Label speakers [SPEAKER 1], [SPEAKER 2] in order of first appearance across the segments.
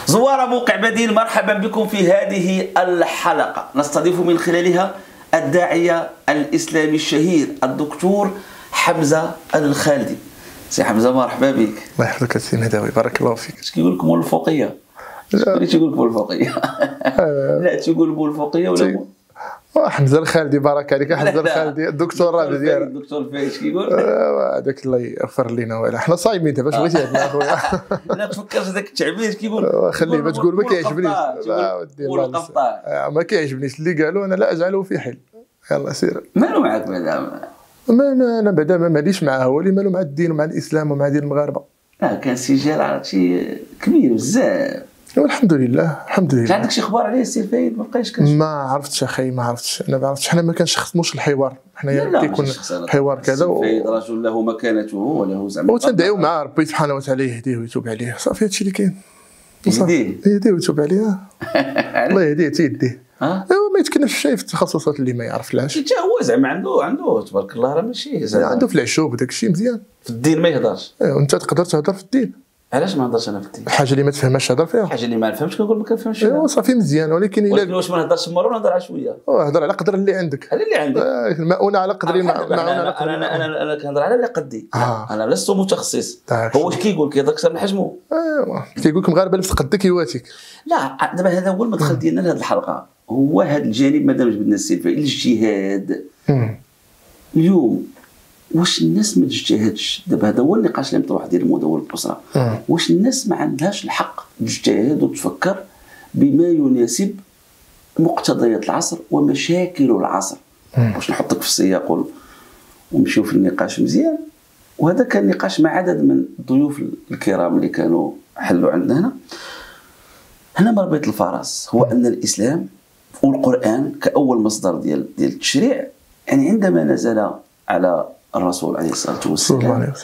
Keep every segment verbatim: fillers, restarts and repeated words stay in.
[SPEAKER 1] زوار موقع بديل، مرحبا بكم في هذه الحلقة. نستضيف من خلالها الداعية الإسلامي الشهير الدكتور حمزة الخالدي. سي حمزة مرحبا بك.
[SPEAKER 2] الله يحفظك السي مهداوي، بارك الله فيك.
[SPEAKER 1] اش كيقول لكم الفوقية؟ شكون تيقول لك الفوقية؟ لا تيقول الفوقية ولا
[SPEAKER 2] حمزة الخالدي بارك عليك. حمزة الخالدي الدكتور ديالنا.
[SPEAKER 1] الدكتور فايش كيقول؟
[SPEAKER 2] هذاك الله يغفر لنا ولا حنا صايمين دابا. اش بغيتي عندنا اخويا؟
[SPEAKER 1] لا تفكرش ذاك التعبير كيقول
[SPEAKER 2] خليه ما تقول ما كيعجبنيش. لا ودي الله ما كيعجبنيش اللي قالوا، انا لا اجعله في حل. يلا سير.
[SPEAKER 1] مالو معاك بعدا؟
[SPEAKER 2] ما انا بعدا ما ماليش معاه، هو اللي مالو مع الدين ومع الاسلام ومع دين المغاربه.
[SPEAKER 1] اه كان سجال عرفتي كبير بزاف.
[SPEAKER 2] والحمد لله الحمد لله.
[SPEAKER 1] عندك شي اخبار عليه السي فايد؟ ما بقايش كنشوف.
[SPEAKER 2] ما عرفتش اخي، ما عرفتش. انا ما عرفتش، حنا ما كنشخصموش الحوار. حنا كيكون حوار كذا
[SPEAKER 1] و... السي فايد رجل له مكانته وله زعما
[SPEAKER 2] وتندعيو معاه ربي سبحانه وتعالى يهديه ويتوب عليه. صافي هادشي اللي كاين.
[SPEAKER 1] يهديه
[SPEAKER 2] يهديه ويتوب عليه. الله يهديه تيديه. ها ايوا ما يتكلمش شي في التخصصات اللي ما يعرفلاش.
[SPEAKER 1] حتى هو زعما عنده عنده تبارك الله راه ماشي زعما
[SPEAKER 2] عنده في العشوب وداك الشيء مزيان.
[SPEAKER 1] في الدين ما يهضرش.
[SPEAKER 2] ايوا انت تقدر تهضر في الدين.
[SPEAKER 1] علاش ما نهضرش انا في الدين؟
[SPEAKER 2] الحاجه اللي ما تفهمهاش هضر فيها.
[SPEAKER 1] الحاجه اللي ما نفهمش كنقول ما كنفهمش.
[SPEAKER 2] ايوا صافي مزيان، ولكن
[SPEAKER 1] الا ولكن واش ما نهضرش مره نهضر شويه.
[SPEAKER 2] هضر على قدر اللي عندك.
[SPEAKER 1] على اللي عندك.
[SPEAKER 2] المؤونه على قدر ما
[SPEAKER 1] انا انا انا انا كنهضر على اللي قدي. انا لست متخصص. هو واش كيقول كيهضر اكثر من حجمه.
[SPEAKER 2] ايوا كيقول لك مغاربه اللي في قدك يواتيك.
[SPEAKER 1] لا دابا هذا هو المدخل ديالنا لهذه الحلقه، هو هذا الجانب مادام جبدنا السي فايد الاجتهاد. اليوم واش الناس ما تجتهدش؟ دابا هذا هو النقاش اللي مطروح ديال المدونه الاسره. واش الناس ما عندهاش الحق تجتهد وتفكر بما يناسب مقتضيات العصر ومشاكل العصر؟ واش نحطك في السياق ونمشيو في النقاش مزيان. وهذا كان نقاش مع عدد من الضيوف الكرام اللي كانوا حلوا عندنا هنا. هنا مربط الفرس هو ان الاسلام والقران كاول مصدر ديال ديال التشريع، يعني عندما نزل على الرسول عليه الصلاه والسلام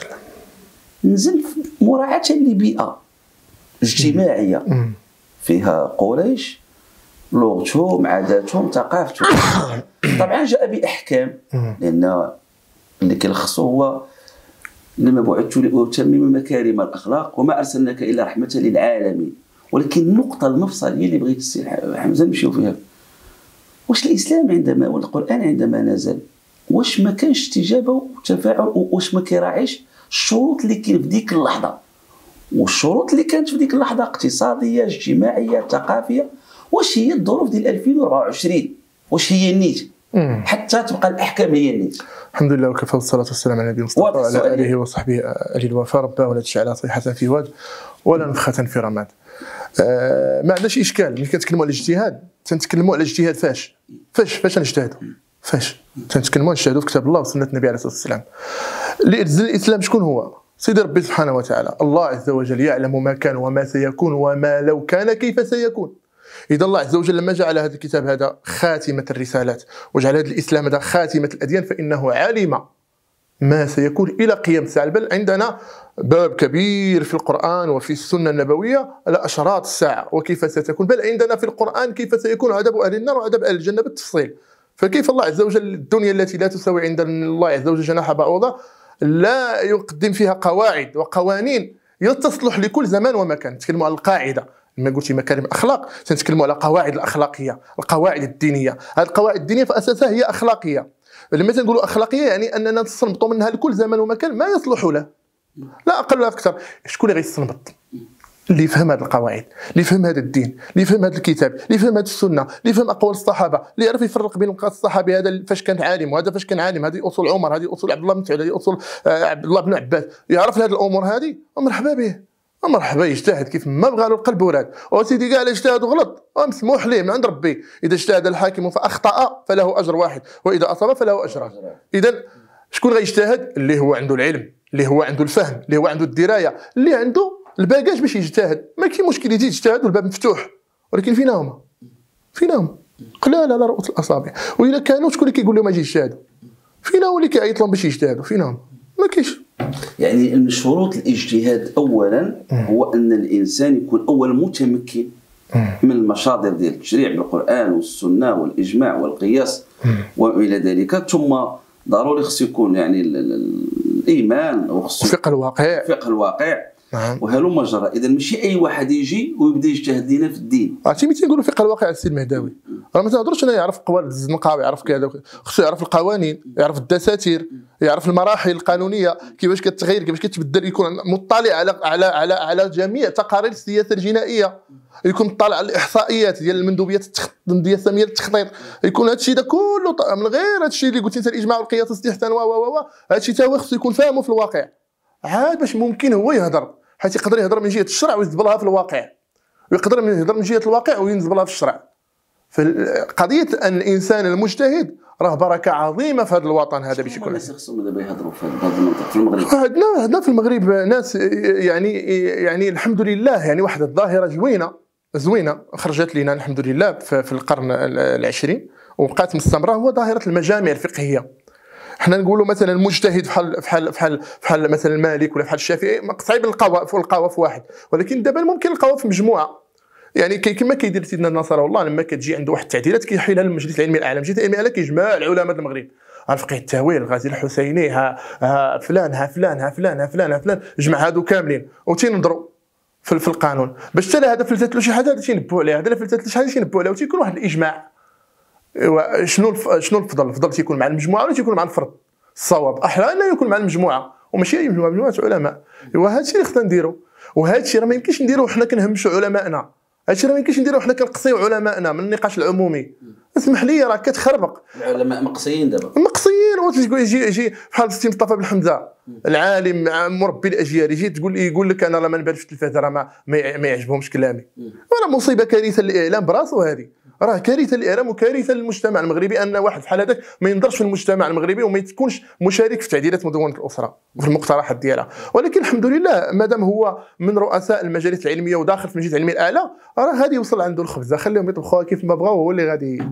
[SPEAKER 1] نزل مراعاه لبيئه اجتماعيه فيها قريش، لغتهم، عاداتهم، ثقافتهم. طبعا جاء باحكام، لان اللي كيلخصو هو انما بعثت لاتمم مكارم الاخلاق وما ارسلناك الا رحمه للعالمين. ولكن النقطه المفصليه اللي بغيت السي حمزه نمشيو فيها، واش الاسلام عندما والقران عندما نزل واش ما كانش استجابه وتفاعل؟ واش ما كيراعيش الشروط اللي كاين في ديك اللحظه؟ والشروط اللي كانت في ديك اللحظه اقتصاديه، اجتماعيه، ثقافيه. واش هي الظروف ديال ألفين وأربعة وعشرين؟ واش هي النيت حتى تبقى الاحكام هي النيت؟
[SPEAKER 2] الحمد لله وكفى والصلاه والسلام على النبي المصطفى وعلى اله وصحبه اهل الوفاء. رباه ولا تجعل صيحه في واد ولا نفخه في رماد. آه ما عندناش اشكال ملي كنتكلموا على الاجتهاد. تنتكلموا على الاجتهاد فاش فاش فاش نجتهدوا فاش تنتكلموا نجتهدوا في كتاب الله وسنه النبي عليه الصلاه والسلام. اللي انزل الاسلام شكون هو؟ سيدي ربي سبحانه وتعالى. الله عز وجل يعلم ما كان وما سيكون وما لو كان كيف سيكون. إذا الله عز وجل لما جعل هذا الكتاب هذا خاتمة الرسالات وجعل هذا الإسلام هذا خاتمة الأديان فإنه علم ما سيكون إلى قيام الساعة. بل عندنا باب كبير في القرآن وفي السنة النبوية على أشراط الساعة وكيف ستكون. بل عندنا في القرآن كيف سيكون عذاب أهل النار وعذاب أهل الجنة بالتفصيل. فكيف الله عز وجل الدنيا التي لا تساوي عند الله عز وجل جناح بعوضة لا يقدم فيها قواعد وقوانين تصلح لكل زمان ومكان. نتكلموا على القاعدة، لما قلتي مكارم الاخلاق تنتكلموا على قواعد الاخلاقيه، القواعد الدينيه. هذه القواعد الدينيه في اساسها هي اخلاقيه. لما تنقولوا اخلاقيه يعني اننا نستنبطوا منها لكل زمان ومكان ما يصلح له، لا اقل ولا اكثر. شكون اللي غيستنبط؟ اللي يفهم هذه القواعد، اللي يفهم هذا الدين، اللي يفهم هذا الكتاب، اللي يفهم هذه السنه، اللي يفهم اقوال الصحابه، اللي يعرف يفرق بين الصحابي هذا فاش كان عالم وهذا فاش كان عالم. هذه اصول عمر، هذه اصول عبد الله بن مسعود، هذه اصول عبد الله بن عباس. يعرف هذه الامور هذه ومرحبا به. مرحبا يجتهد كيف ما بغى له القلب وراد. وسيدي كاع اللي اجتهد وغلط مسموح ليه من عند ربي. اذا اجتهد الحاكم فاخطا فله اجر واحد واذا اصاب فله اجران. اذا شكون غيجتهد؟ اللي هو عنده العلم، اللي هو عنده الفهم، اللي هو عنده الدرايه، اللي عنده الباكاج باش يجتهد. ما كاين مشكل يجي يجتهد والباب مفتوح، ولكن فينا هما؟ فينا هما؟ قلال على رؤوس الاصابع. واذا كانوا شكون اللي كيقول لهم اجي يجتهدوا؟ فينا هو اللي كيعيط لهم باش يجتهدوا؟ فينا هما؟ ما كاينش.
[SPEAKER 1] يعني من شروط الاجتهاد اولا هو ان الانسان يكون اولا متمكن من المصادر ديال التشريع بالقران والسنه والاجماع والقياس والى ذلك. ثم ضروري خصو يكون يعني الايمان وخصو
[SPEAKER 2] فقه الواقع
[SPEAKER 1] فقه الواقع
[SPEAKER 2] نعم.
[SPEAKER 1] وهلم جرى. اذا ماشي اي واحد يجي ويبدا يجتهد لنا في الدين.
[SPEAKER 2] عرفتي ملي تنقولوا فقه الواقع السي المهداوي، راه ما تهضرش انا يعرف قوالب الزنقه ويعرف كذا، خصو يعرف القوانين، يعرف الدساتير، يعرف المراحل القانونيه كيفاش كتغير، كيفاش كتبدل، يكون مطلع على على على على جميع تقارير السياسه الجنائيه، يكون مطلع على الاحصائيات ديال المندوبيات ديال سميه التخطيط، يكون هذا الشيء كله من غير هذا الشيء اللي قلت انت الاجماع والقياس والاستحسان و و و هذا الشيء تا هو خصو يكون فاهمه في الواقع عاد باش ممكن هو يهضر، حيت يقدر يهضر من جهه الشرع ويزبلها في الواقع، ويقدر يهضر من جهه الواقع وينزبلها في الشرع. فقضيه ان الانسان المجتهد راه بركه عظيمه في هذا الوطن هذا باش يكون.
[SPEAKER 1] الناس خصهم دابا يهضروا في هذا المنطق في المغرب.
[SPEAKER 2] عندنا عندنا في المغرب ناس يعني يعني الحمد لله يعني واحد الظاهره زوينه زوينه خرجت لنا الحمد لله في القرن العشرين وبقات مستمره، هو ظاهره المجامع الفقهيه. حنا نقولوا مثلا المجتهد بحال بحال بحال بحال مثلا مالك ولا بحال الشافعي صعيب نلقاوها نلقاوها في واحد، ولكن دابا ممكن نلقاوها في مجموعه. يعني كما كيدير سيدنا النصر والله لما كتجي عنده واحد التعديلات كيحيلها للمجلس العلمي الاعلى، المجلس العلمي الاعلى كيجمع العلماء المغرب، ها الفقيه التاويل، الغازي الحسيني، ها, ها فلان ها فلان ها فلان ها فلان ها فلان، جمع هادو كاملين وتينظروا في, في القانون باش حتى هذا فلتات له شي حاجه تينبهوا عليها، هذا فلتات له شي حاجه تينبهوا عليها، وتيكون واحد الاجماع. شنو شنو الفضل؟ الفضل تيكون مع المجموعه ولا تيكون مع الفرد؟ الصواب احيانا يكون مع المجموعه وماشي اي مجموعه، مجموعه علماء. ايوا هذا الشيء اللي خصنا نديرو، وهذا الشيء راه ما يمكنش نديروه وحنا كنهمشوا علمائنا، هذا الشيء راه ما يمكنش نديروه وحنا كنقصيو علمائنا من النقاش العمومي. اسمح لي راه كتخربق.
[SPEAKER 1] العلماء مقصيين دابا،
[SPEAKER 2] مقصيين. وتقول يجي يجي بحال سي مصطفى بن حمزه العالم مربي الاجيال، يجي تقول يقول لك انا راه ما نبانش في التلفازه، راه ما, ما يعجبهمش كلامي. راه مصيبه، كارثه للاعلام براسو، هذه راه كارثه للاعلام وكارثه للمجتمع المغربي ان واحد بحال هذاك ما ينظرش في المجتمع المغربي وما تكونش مشارك في تعديلات مدونه الاسره وفي المقترحات ديالها. ولكن الحمد لله مادام هو من رؤساء المجالس العلميه وداخل في المجلس العلمي الاعلى، راه غادي يوصل عنده الخبزه، خليهم يطبخوها كيف ما بغاو، هو اللي غادي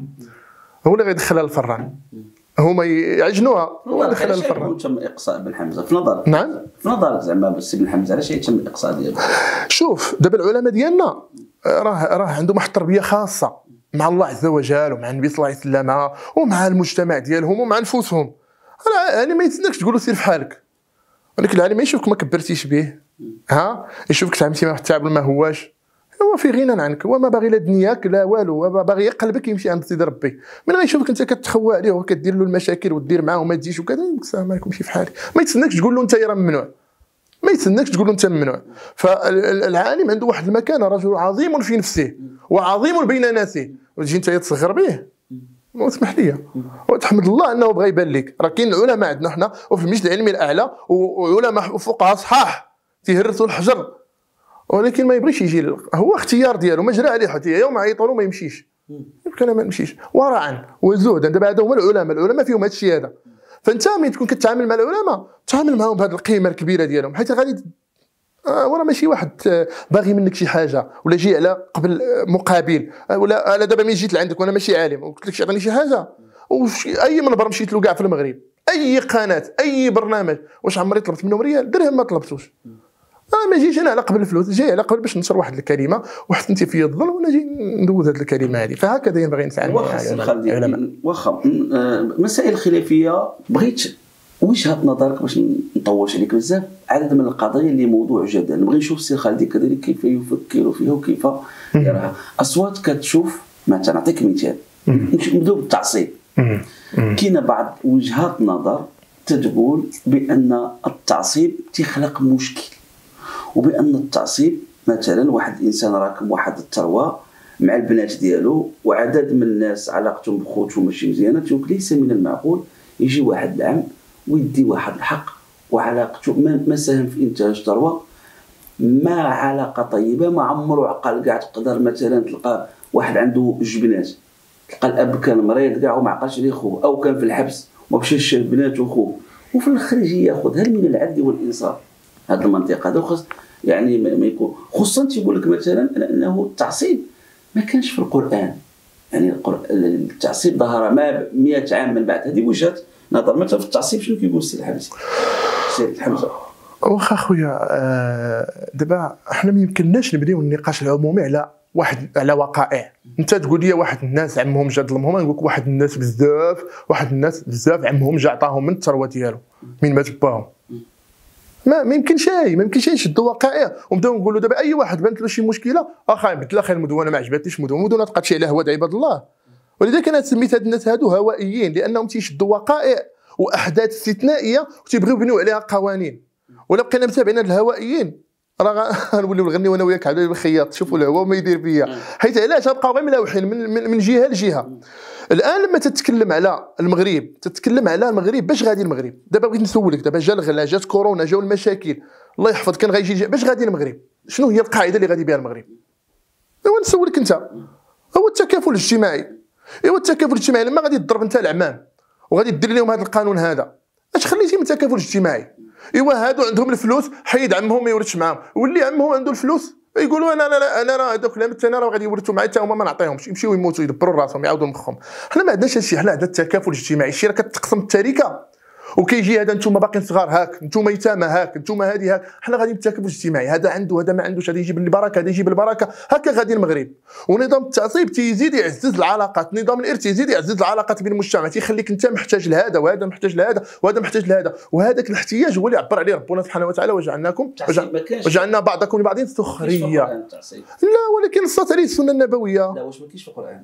[SPEAKER 2] هو اللي غادي يدخلها للفران، هما يعجنوها هو اللي يدخلها للفران.
[SPEAKER 1] تم اقصاء بن حمزه في نظرك؟
[SPEAKER 2] نعم
[SPEAKER 1] في نظرك زعما السي بن حمزه علاش يتم الاقصاء ديالو؟
[SPEAKER 2] شوف دابا العلماء ديالنا راه راه عندهم واحد التربيه خاصه مع الله عز وجل ومع النبي صلى الله عليه وسلم ومع المجتمع ديالهم ومع نفوسهم. يعني ما يتسناكش تقول له سير في حالك، ولكن العالم ما يشوفك ما كبرتيش به، ها يشوفك تعاملتي مع واحد التعامل ما هواش، هو في غنى عنك، هو ما باغي لا دنياك لا والو، هو باغي قلبك يمشي عند سيدي ربي. من غيشوفك انت كتخوى عليه وكدير له المشاكل ودير معاه وما تجيش وكذا، السلام عليكم شي في حالي. ما يتسناكش تقول له انت راه ممنوع، ما يتسناكش تقول له انت ممنوع. فالعالم عنده واحد المكانه، رجل عظيم في نفسه وعظيم بين ناسه، وتجي انت تصغر به، واسمح لي وتحمد الله انه بغى يبان لك. راه كاين العلماء عندنا حنا وفي المجلس العلمي الاعلى وعلماء وفقهاء صحاح تيهرسوا الحجر، ولكن ما يبغيش يجي، هو اختيار ديالو، ما جرى عليه حتى يوم عيطوا له ما يمشيش، يمكن انا ما نمشيش ورعا وزهدا. دابا هذا هما العلماء، العلماء فيهم هذا الشيء هذا. فانت ملي تكون كتعامل مع العلماء تعامل معهم بهذه القيمه الكبيره ديالهم، حيت غادي آه ورا ماشي واحد آه باغي منك شي حاجه ولا جي على قبل آه مقابل آه ولا انا دابا ملي جيت لعندك وانا ماشي عالم وقلت لك عطيني شي حاجه، اي منبر مشيت له كاع في المغرب، اي قناه اي برنامج، واش عمري طلبت منهم ريال درهم؟ ما طلبتوش. انا ما جيتش انا على قبل الفلوس، جاي على قبل باش ننشر واحد الكلمه وحسنتي فيا الظل وانا جاي ندوز هذه الكلمه هذه. فهكذا ينبغي نتعامل مع العلماء.
[SPEAKER 1] واخا مسائل خلافيه بغيت وجهه نظرك باش نطولش عليك بزاف، عدد من القضايا اللي موضوع جدل نبغي نشوف السي خالدي كذلك كيف يفكر فيها وكيف يراها. اصوات كتشوف مثلا، نعطيك مثال، نبداو بالتعصيب. كاين بعض وجهات نظر تتقول بان التعصيب تيخلق مشكل، وبان التعصيب مثلا واحد الانسان راكم واحد الثروه مع البنات ديالو وعدد من الناس علاقتهم بخوتهم ماشي مزيانه، تقول ليس من المعقول يجي واحد العام ويدي واحد الحق وعلاقته ما ساهم في انتاج ثروه، ما علاقه طيبه، ما عمره عقل كاع. تقدر مثلا تلقى واحد عنده جوج بنات، تلقى الاب كان مريض كاع وما عقلش عليه خوه، او كان في الحبس وما مشاش شاف بناته وخوه، وفي الاخر يجي ياخذ. هل من العدل والانصاف هذه المنطقه هذا؟ خص يعني ما يكون خصوصا تيقول لك مثلا انه التعصيب ما كانش في القران، يعني التعصيب ظهر ما مئة عام من بعد. هذه وجهه نظر. مثلا في التعصيب شنو كيقول السي الحبسي السي الحمزه؟
[SPEAKER 2] واخا خويا آه دابا احنا ما يمكنناش نبداو النقاش العمومي على واحد على وقائع. انت تقول لي واحد الناس عمهم جا ظلمهم، نقول لك واحد الناس بزاف واحد الناس بزاف عمهم جا عطاهم من الثروه ديالو من ما تباهم. ما ما يمكنش ما يمكنش نشدوا وقائع ونبداو نقولوا دابا اي واحد بانت له شي مشكله واخا نبدل اخي المدونه ما عجبتنيش المدونه المدونه تبقى تمشي على هواد عباد الله. ولذلك انا سميت هاد الناس هادو هوائيين لانهم تيشدوا وقائع واحداث استثنائيه وتيبغيو يبنيو عليها قوانين. ولا بقينا متابعين هاد الهوائيين راه غنوليو نغنيو انا وياك على الخياط شوفوا الهوا ما يدير فيا، حيت علاش غنبقاو غير ملاوحين من, من, من جهه لجهه. الان لما تتكلم على المغرب تتكلم على المغرب باش غادي المغرب؟ دابا بغيت نسولك، دابا جا الغلا جات كورونا جاو المشاكل الله يحفظ كان غيجي باش غادي المغرب؟ شنو هي القاعده اللي غادي بها المغرب؟ ايوا نسولك انت، هو التكافل الاجتماعي. ايوا التكافل الاجتماعي لما غادي تضرب انت العمام وغادي دير لهم هذا القانون هذا اش خليتي من التكافل الاجتماعي؟ ايوا هادو عندهم الفلوس حيد عمهم ما يورثش معاهم، واللي عمهم عنده الفلوس يقولوا انا انا انا راه هذوك العام الثاني راه غادي يورثوا معايا حتى هما ما نعطيهمش، يمشيو يموتوا يدبروا راسهم يعاودوا مخهم. حنا ما عندناش هادشي، حنا عندنا التكافل الاجتماعي. شي راه كتقسم التركه وكيجي هذا انتم باقيين صغار هاك، انتم يتامى هاك، انتم هذه هاك، حنا غادي بالتكافل الاجتماعي. هذا عنده هذا ما عندوش، هذا يجيب البركه هذا يجيب البركه، هكا غادي المغرب. ونظام التعصيب تيزيد يعزز العلاقات، نظام الارث تيزيد يعزز العلاقات بين المجتمع، تيخليك انت محتاج لهذا وهذا محتاج لهذا وهذا محتاج لهذا، وهذاك الاحتياج هو اللي عبر عليه ربنا سبحانه وتعالى وجعلناكم وجعلنا بعضكم لبعض سخريه. لا ولكن نصت عليه السنه النبويه.
[SPEAKER 1] لا واش ما كاينش في القران؟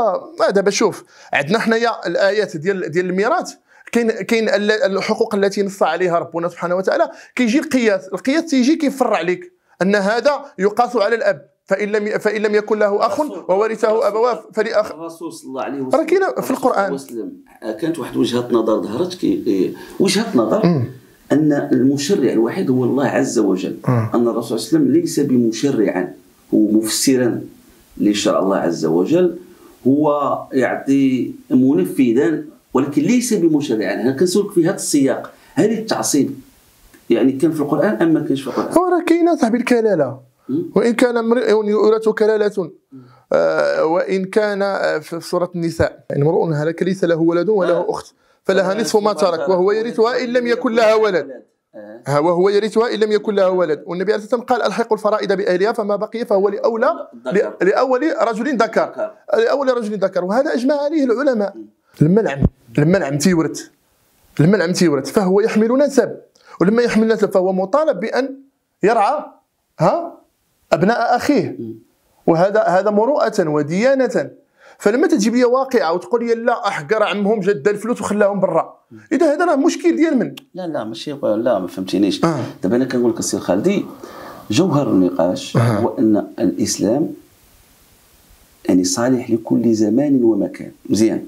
[SPEAKER 2] لا دابا شوف عندنا حنايا الايات ديال ديال الميراث، كاين كاين الحقوق التي نص عليها ربنا سبحانه وتعالى. كيجي القياس، القياس تيجي كيفرع عليك ان هذا يقاس على الاب فان لم فان لم يكن له اخ وورثه ابواه فلاخ.
[SPEAKER 1] الرسول صلى الله عليه وسلم
[SPEAKER 2] راه كاينه في القران
[SPEAKER 1] كانت واحد وجهه نظر ظهرت كي وجهه نظر م. ان المشرع الوحيد هو الله عز وجل، م. ان الرسول صلى الله عليه وسلم ليس بمشرعا، هو مفسرا لشرع الله عز وجل، هو يعطي منفذا ولكن ليس بمشرعا. انا كنسولك في هذا السياق، هل التعصيب يعني كان في القران ام ما كانش في القران؟
[SPEAKER 2] راه كاينه صاحبي الكلاله، وان كان امرئ يورث كلاله آه وان كان في سوره النساء امرؤ هلك ليس له ولد وله اخت فلها نصف ما ترك وهو يرثها ان لم يكن لها ولد ها وهو يرثها ان لم يكن لها ولد. والنبي عليه الصلاه والسلام قال الحقوا الفرائض باهلها فما بقي فهو لاولى لاول رجل ذكر لاول رجل ذكر، وهذا اجمع عليه العلماء. لما العم لما العم تيورث لما العم تيورث فهو يحمل نسب، ولما يحمل نسب فهو مطالب بان يرعى ها ابناء اخيه، وهذا هذا مروءه وديانه. فلما تجيب لي واقعه وتقول لي لا احقر عمهم جد الفلوس وخلاهم برا، اذا هذا راه مشكل ديال من؟
[SPEAKER 1] لا لا ماشي لا ما فهمتينيش. آه. دابا انا كنقول لك السي خالدي جوهر النقاش آه. هو ان الاسلام يعني صالح لكل زمان ومكان. مزيان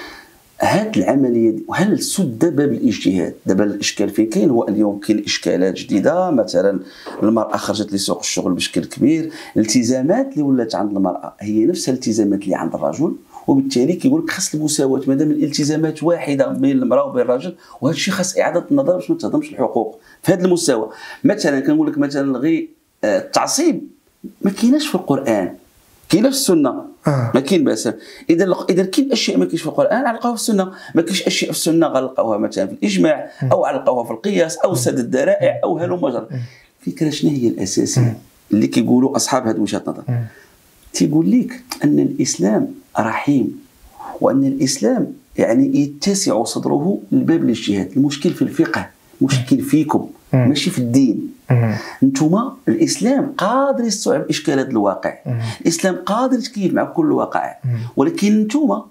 [SPEAKER 1] هاد العمليه دي، وهل سد باب الاجتهاد؟ دابا الاشكال فين كاين هو اليوم كاين اشكالات جديده، مثلا المراه خرجت لسوق الشغل بشكل كبير، الالتزامات اللي ولات عند المراه هي نفس الالتزامات اللي عند الرجل، وبالتالي كيقول لك خاص المساواه مادام الالتزامات واحده بين المراه وبين الرجل، وهذا الشيء خاص اعاده النظر باش ما تهضمش الحقوق في هذا المساواه. مثلا كنقول لك مثلا غير التعصيب ما كايناش في القران، كاينه في السنه آه. ما كاين باس. اذا اذا كاين اشياء ما كاينش في القران غنلقاوها في السنه، ما كاينش اشياء في السنه غنلقاوها مثلا في الاجماع او غنلقاوها في القياس او سد الذرائع او هلم جر. الفكره شنو هي الاساسيه اللي كيقولوا اصحاب هذه وجهه النظر؟ تيقول لك ان الاسلام رحيم، وان الاسلام يعني يتسع صدره لباب الاجتهاد. المشكل في الفقه، مشكل فيكم ماشي في الدين. انتوما الاسلام قادر يستوعب اشكالات الواقع، الاسلام قادر يتكيف مع كل واقع، ولكن انتوما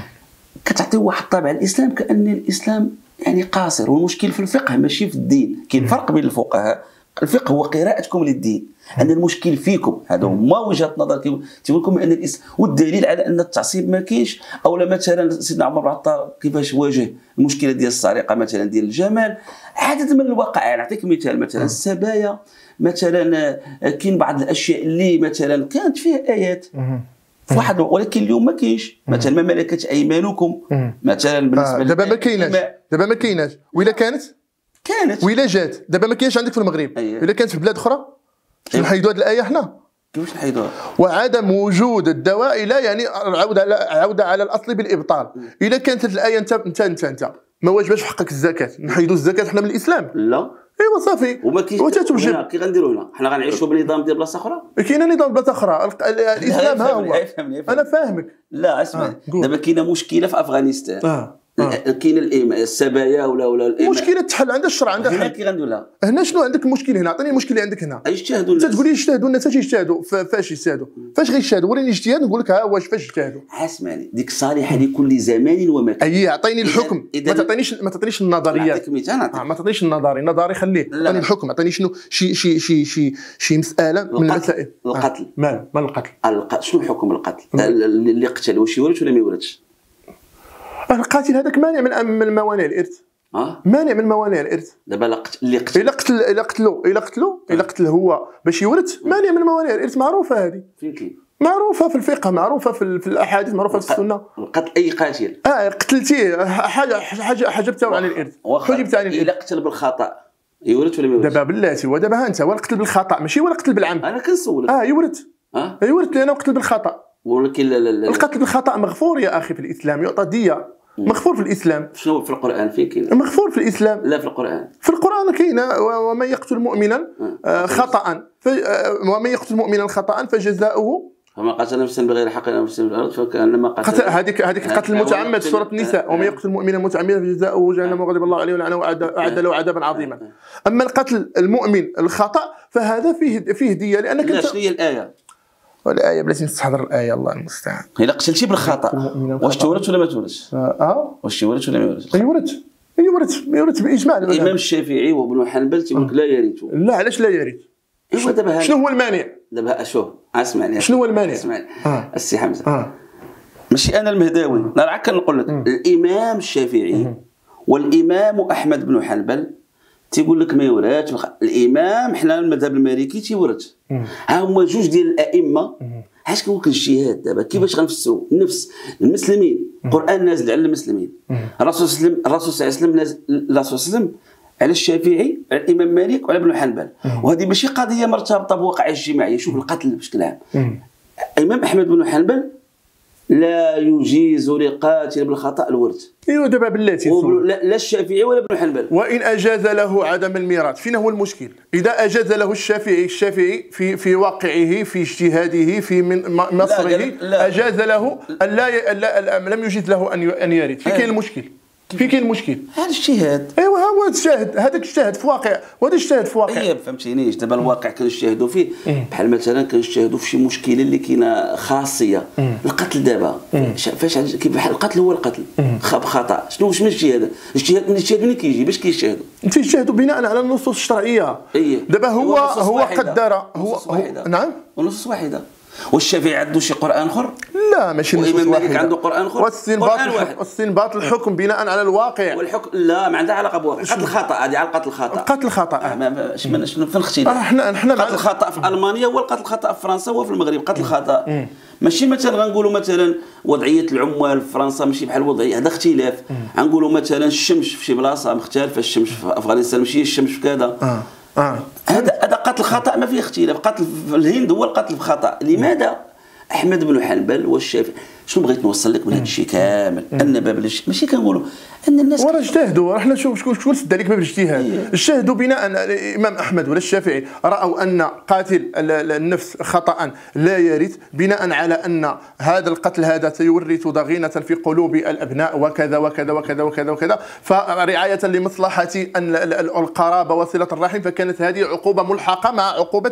[SPEAKER 1] كتعطيو واحد الطابع الاسلام كان الاسلام يعني قاصر. والمشكل في الفقه ماشي في الدين. كاين فرق بين الفقهاء، الفقه هو قراءتكم للدين، ان المشكل فيكم. هذا هما وجهه نظر تيقول لكم ان الاسلام، والدليل على ان التعصيب ما كاينش. او مثلا سيدنا عمر بن الخطاب كيفاش واجه المشكله ديال السرقه مثلا ديال الجمال. عدد من الواقع، نعطيك مثال مثلا السبايا مثلا، كاين بعض الاشياء اللي مثلا كانت فيها ايات في واحد، ولكن اليوم ما كاينش. مثلا ما ملكت ايمانكم مثلا بالنسبه
[SPEAKER 2] دابا ما كايناش، دابا ما كايناش، وإلا كانت
[SPEAKER 1] كانت
[SPEAKER 2] وإلا جات دابا ما كاينش عندك في المغرب. أيه. إلا كانت في بلاد اخرى نحيدوا هذه الايه حنا.
[SPEAKER 1] كيفاش نحيدوها؟
[SPEAKER 2] وعدم وجود الدواء لا يعني عوده على عوده على الاصل بالابطال. اذا كانت الايه انت انت انت, انت ما واجبش في حقك الزكاه، نحيدوا الزكاه حنا من الاسلام؟
[SPEAKER 1] لا
[SPEAKER 2] ايوا صافي.
[SPEAKER 1] وما كاينش
[SPEAKER 2] وتتوجب.
[SPEAKER 1] كي غنديروا هنا حنا غنعيشوا بنظام ديال بلاصه اخرى.
[SPEAKER 2] كاين نظام بلاصه اخرى، الاسلام ها هو. انا فاهمك.
[SPEAKER 1] لا اسمع، دابا كاينه مشكله في افغانستان. آه. آه. كاين السبايا ولا ولا
[SPEAKER 2] المشكله تحل عند الشرع عندها
[SPEAKER 1] هنا كي غندوي لها
[SPEAKER 2] هنا شنو عندك المشكل هنا عطيني المشكل اللي عندك هنا
[SPEAKER 1] يجتهدوا
[SPEAKER 2] انت تقول لي يجتهدوا الناس يجتهدوا فاش يجتهدوا فاش غيجتهدوا وريني اجتهاد نقول لك ها واش فاش اجتهدوا
[SPEAKER 1] اسمعني ديك صالحه لكل زمان ومكان
[SPEAKER 2] اي اعطيني الحكم ما تعطينيش ما تعطينيش النظريات
[SPEAKER 1] آه
[SPEAKER 2] ما تعطينيش النظري النظري خليه اعطيني الحكم اعطيني شنو شي شي شي شي شي مساله من المسائل
[SPEAKER 1] القتل
[SPEAKER 2] آه. مال مال القتل
[SPEAKER 1] القتل شنو حكم القتل اللي قتل واش يورث ولا ما يورثش
[SPEAKER 2] القاتل هذاك مانع من من موانع الارث
[SPEAKER 1] اه
[SPEAKER 2] مانع من موانع الارث
[SPEAKER 1] دابا اللي قتل
[SPEAKER 2] الا قتل الا قتلو الا قتلو الا قتل هو باش يورث مانع من موانع الارث معروفه هذه
[SPEAKER 1] فين كاين
[SPEAKER 2] معروفه في الفقه معروفه في, في الاحاديث معروفه في السنه
[SPEAKER 1] القتل اي قاتل
[SPEAKER 2] اه قتلتيه حاجه حاجه حجبته عن الارث حجبته عن الارث
[SPEAKER 1] الا قتل بالخطا يورث ولا ما يورث
[SPEAKER 2] دابا بلاتي ودابا ها انت هو القتل بالخطا ماشي هو القتل بالعمد
[SPEAKER 1] انا كنسولك
[SPEAKER 2] اه يورث
[SPEAKER 1] اه
[SPEAKER 2] يورث لانه قتل بالخطا
[SPEAKER 1] ولكن لا لا لا
[SPEAKER 2] القتل بالخطا مغفور يا اخي في الاسلام يعطى دية مغفور في الاسلام
[SPEAKER 1] شنو في القران فين كاين
[SPEAKER 2] مغفور في الاسلام
[SPEAKER 1] لا في القران
[SPEAKER 2] في القران كاين ومن يقتل مؤمنا خطا ومن يقتل مؤمنا خطا فجزاؤه
[SPEAKER 1] فما قتل نفسا بغير حق نفس الارض فكانما قتل
[SPEAKER 2] هذيك هذيك القتل المتعمد في سوره النساء ومن يقتل مؤمنا متعمدا فجزاؤه جهنم وغضب الله عليه ولعنه واعد له عذابا عظيما. اما القتل المؤمن الخطا فهذا فيه فيه ديه لانك
[SPEAKER 1] لا شنو هي الايه
[SPEAKER 2] والآية بلاتي نستحضر الآية الله المستعان.
[SPEAKER 1] إلا قتلتي بالخطأ واش تورث ولا ما تورثش؟
[SPEAKER 2] اه
[SPEAKER 1] واش يورث ولا ما يورثش؟
[SPEAKER 2] يورث يورث يورث بإجماع
[SPEAKER 1] الإمام الشافعي وابن حنبل تيقول لك لا يرث.
[SPEAKER 2] لا علاش لا يرث؟
[SPEAKER 1] ايوا دابا
[SPEAKER 2] شنو هو المانع؟
[SPEAKER 1] دابا شوف اسمعني
[SPEAKER 2] شنو هو المانع؟
[SPEAKER 1] اسمعني
[SPEAKER 2] آه.
[SPEAKER 1] السي حمزة
[SPEAKER 2] آه.
[SPEAKER 1] ماشي أنا المهداوي أنا راك كنقول لك الإمام الشافعي والإمام أحمد بن حنبل تيقول لك ما يورث الامام حنا المذهب المالكي تيورث ها هما جوج ديال الائمه علاش كنقول لك الاجتهاد دابا كيفاش غنفسروا نفس المسلمين القران نازل على المسلمين الرسول صلى الله عليه وسلم الرسول صلى الله عليه وسلم نازل الرسول صلى الله عليه وسلم على الشافعي على الامام مالك وعلى ابن حنبل وهذه ماشي قضيه مرتبطه بواقع اجتماعي شوف القتل بشكل عام الامام احمد بن حنبل لا يجيز لقاتل بالخطا الورث.
[SPEAKER 2] ايوا دابا بلاتي
[SPEAKER 1] لا, لا الشافعي ولا ابن حنبل.
[SPEAKER 2] وان اجاز له عدم الميراث فين هو المشكل؟ اذا اجاز له الشافعي الشافعي في في واقعه في اجتهاده في من مصره لا لا اجاز له ان لا, لا لم يجيز له ان ان يرث فين كاين المشكل؟ فين كاين المشكل؟
[SPEAKER 1] هذا اجتهاد.
[SPEAKER 2] ايوا هو اجتهاد هذاك اجتهاد في واقع وهذا اجتهاد في واقع.
[SPEAKER 1] اي فهمتينيش دابا الواقع كنجتهدوا فيه بحال مثلا كنجتهدوا في شي مشكله اللي كاينه خاصيه القتل دابا فاش كيف بحال القتل هو القتل بخطا شنو واش من الاجتهاد؟ الاجتهاد من الاجتهاد منين كيجي باش كيجتهدوا؟
[SPEAKER 2] تيجتهدوا بناء على النصوص الشرعيه. دابا هو هو قدر هو
[SPEAKER 1] نعم ونصوص واحده والشافعي عنده شي قران اخر؟
[SPEAKER 2] لا ماشي نصوص
[SPEAKER 1] واحد والامام مالك عنده قران اخر؟
[SPEAKER 2] واستنباط واستنباط الحكم بناء على الواقع
[SPEAKER 1] والحكم لا ما عندها علاقه بالواقع قتل الخطا هذه على قتل الخطا
[SPEAKER 2] قتل الخطا
[SPEAKER 1] اه شنو فين الاختلاف؟
[SPEAKER 2] احنا احنا
[SPEAKER 1] قتل الخطا في المانيا هو القتل الخطا في فرنسا هو في المغرب قتل الخطا ماشي مثلا غنقولوا مثلا وضعيه العمال في فرنسا ماشي بحال الوضعيه هذا اختلاف غنقولوا مثلا الشمس في شي بلاصه مختلفه الشمس في افغانستان ماشي الشمس في كذا
[SPEAKER 2] اه اه
[SPEAKER 1] هذا هذا قتل خطا ما فيه اختلاف قتل في الهند هو القتل بخطا لماذا احمد بن حنبل والشافعي شنو بغيت نوصل لك من هذا الشيء كامل ان باب الاجتهاد ماشي كنقولوا ان الناس
[SPEAKER 2] ورا اجتهدوا احنا شوف شكون شكون سد عليك باب الاجتهاد اجتهدوا بناء الامام احمد ولا الشافعي راوا ان قاتل النفس خطا لا يرث بناء على ان هذا القتل هذا سيورث ضغينه في قلوب الابناء وكذا وكذا وكذا وكذا وكذا فرعايه لمصلحه ان القرابه وصله الرحم فكانت هذه عقوبه ملحقه مع عقوبه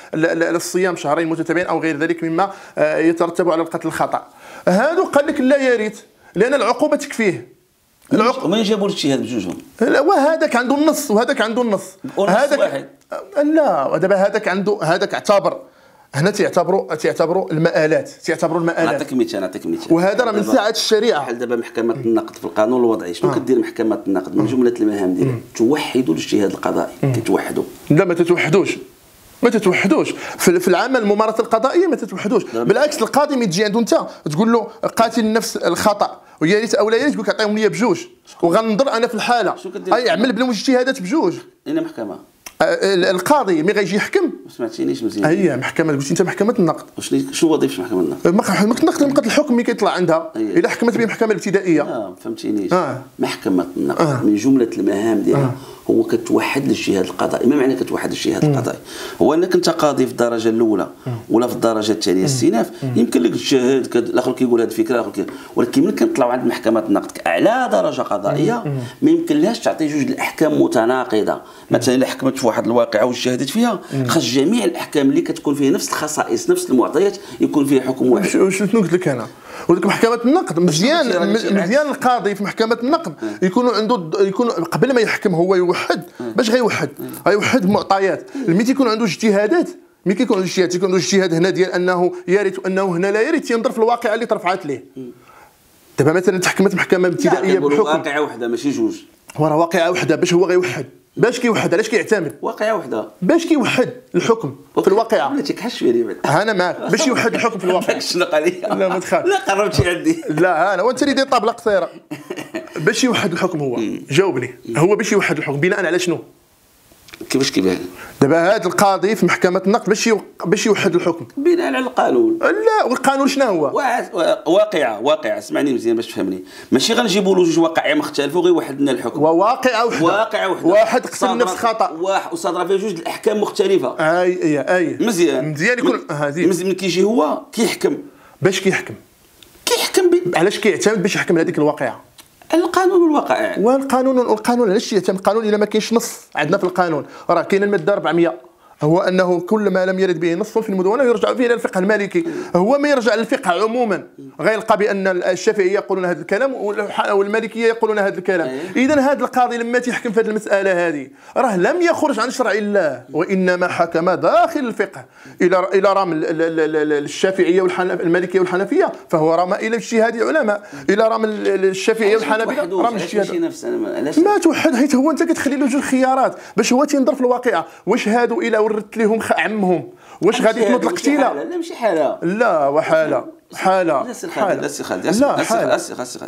[SPEAKER 2] الصيام شهرين متتابعين او غير ذلك مما يترتب على القتل الخطا هادو قال لك لا يرث لان العقوبه تكفيه
[SPEAKER 1] العقوبه من جابوا الاجتهاد بجوجهم
[SPEAKER 2] وهذاك عنده النص وهذاك عنده النص
[SPEAKER 1] هذاك واحد
[SPEAKER 2] لا دابا هذاك عنده هذاك اعتبر هنا تيعتبروا تيعتبروا المآلات تيعتبروا المآلات
[SPEAKER 1] نعطيك مثال نعطيك مثال
[SPEAKER 2] وهذا راه من ساعه الشريعه
[SPEAKER 1] بحال دابا محكمه النقد في القانون الوضعي شنو كدير محكمه النقد من جمله المهام ديالها توحدوا الاجتهاد القضائي كتوحدوا
[SPEAKER 2] لا ما تتوحدوش ما تتوحدوش في العمل الممارسه القضائيه ما تتوحدوش بالعكس القاضي ملي تجي عنده انت تقول له قاتل النفس الخطا ويا او لا يا ريت تقول لك عطيهم لي بجوج وغننظر انا في الحاله اي عمل بلا اجتهادات بجوج
[SPEAKER 1] اين محكمه
[SPEAKER 2] القاضي مي غيجي يحكم.
[SPEAKER 1] ما سمعتينيش مزيان.
[SPEAKER 2] هي محكمه قلتي انت محكمه النقد.
[SPEAKER 1] وشنو شو وظيفه محكمه النقد؟
[SPEAKER 2] محكمه النقد نقد الحكم ملي كيطلع عندها الا حكمت به المحكمه الابتدائيه.
[SPEAKER 1] اه ما فهمتينيش.
[SPEAKER 2] آه.
[SPEAKER 1] محكمه النقد
[SPEAKER 2] آه.
[SPEAKER 1] من جمله المهام ديالها آه. هو كتوحد للجهاد القضائي. ما معنى كتوحد للجهاد القضائي؟ هو انك انت قاضي في الدرجه الاولى ولا في الدرجه الثانيه استئناف، يمكن لك تجاهد، الاخر كيقول هذه الفكره، الاخر كي، ولكن ملي كنطلعوا عند محكمه النقد كاعلى درجه قضائيه ما يمكن لهاش تعطي جوج الاحكام متناقضه. مثلا الا حكمت في واحد الواقعه واجتهدت فيها، خاص جميع الاحكام اللي كتكون فيها نفس الخصائص نفس المعطيات يكون فيها حكم واحد.
[SPEAKER 2] شنو قلت لك انا؟ ولكن محكمه النقد مزيان مزيان القاضي في محكمه النقد يكون عنده يكون قبل ما يحكم هو يوحد. باش غيوحد؟ غيوحد المعطيات. ملي تيكون عنده اجتهادات، ملي كيكون عنده اجتهاد تيكون عنده اجتهاد هنا ديال انه يرث انه هنا لا يرث، تينظر في الواقعه اللي ترفعت ليه. دابا مثلا تحكمت محكمه ابتدائيه بحكم
[SPEAKER 1] واقعه واحده ماشي جوج،
[SPEAKER 2] وراه واقعه واحده باش هو غيوحد. باش كيوحد؟ علاش كيعتمد؟
[SPEAKER 1] واقعه واحده
[SPEAKER 2] باش كيوحد الحكم في الواقعه.
[SPEAKER 1] بلاتي كحش شويه بعد.
[SPEAKER 2] انا معاك باش يوحد الحكم في الواقع.
[SPEAKER 1] داك الشنق عليا.
[SPEAKER 2] لا ما تخافش.
[SPEAKER 1] لا قربتي عندي.
[SPEAKER 2] لا انا وانت اللي داير طابله قصيره. باش يوحد الحكم هو جاوبني. هو باش يوحد الحكم بناء على شنو؟
[SPEAKER 1] كيفاش كيبان؟
[SPEAKER 2] دابا هذا القاضي في محكمه النقد باش باش يوحد الحكم
[SPEAKER 1] بناء على القانون.
[SPEAKER 2] لا والقانون شنو هو؟
[SPEAKER 1] واقعه واقعه اسمعني مزيان باش تفهمني، ماشي غنجيبوا له جوج واقعيه مختلفه وغيوحد لنا الحكم.
[SPEAKER 2] وواقعه وحده
[SPEAKER 1] واقعه وحده
[SPEAKER 2] واحد قسم نفس خطا
[SPEAKER 1] واحد وصادره فيها جوج الاحكام مختلفه.
[SPEAKER 2] اي اي اي
[SPEAKER 1] مزيان
[SPEAKER 2] مزيان يكون هذه
[SPEAKER 1] مزيان. كيجي هو كيحكم.
[SPEAKER 2] باش كيحكم؟
[SPEAKER 1] كيحكم ب...
[SPEAKER 2] علاش كيعتمد باش يحكم على هذيك الواقعه؟
[SPEAKER 1] القانون والواقع.
[SPEAKER 2] والقانون والقانون علاش يعتمد القانون الا ما كاينش نص؟ عندنا في القانون راه كاين الماده أربعمائة، هو انه كل ما لم يرد به نص في المدونه يرجع فيه الى الفقه المالكي. هو ما يرجع للفقه عموما، غيلقى بان الشافعيه يقولون هذا الكلام والمالكيه يقولون هذا الكلام. اذا هذا القاضي لما تيحكم في هذه المساله هذه راه لم يخرج عن شرع الله، وانما حكم داخل الفقه الى الى رام الشافعيه والمالكيه والحنفيه فهو رمى الى اجتهاد علماء، الى رام الشافعيه والحنفيه رام اجتهاد. ما توحد حيت هو انت كتخلي له جوج خيارات باش هو تينظر في الواقعه. واش هادو الى وردت لهم عمهم واش غادي تنوض القتيله؟
[SPEAKER 1] لا ماشي حاله.
[SPEAKER 2] لا وحاله حاله
[SPEAKER 1] لا سي خالد لا سي خالد
[SPEAKER 2] لا حاله.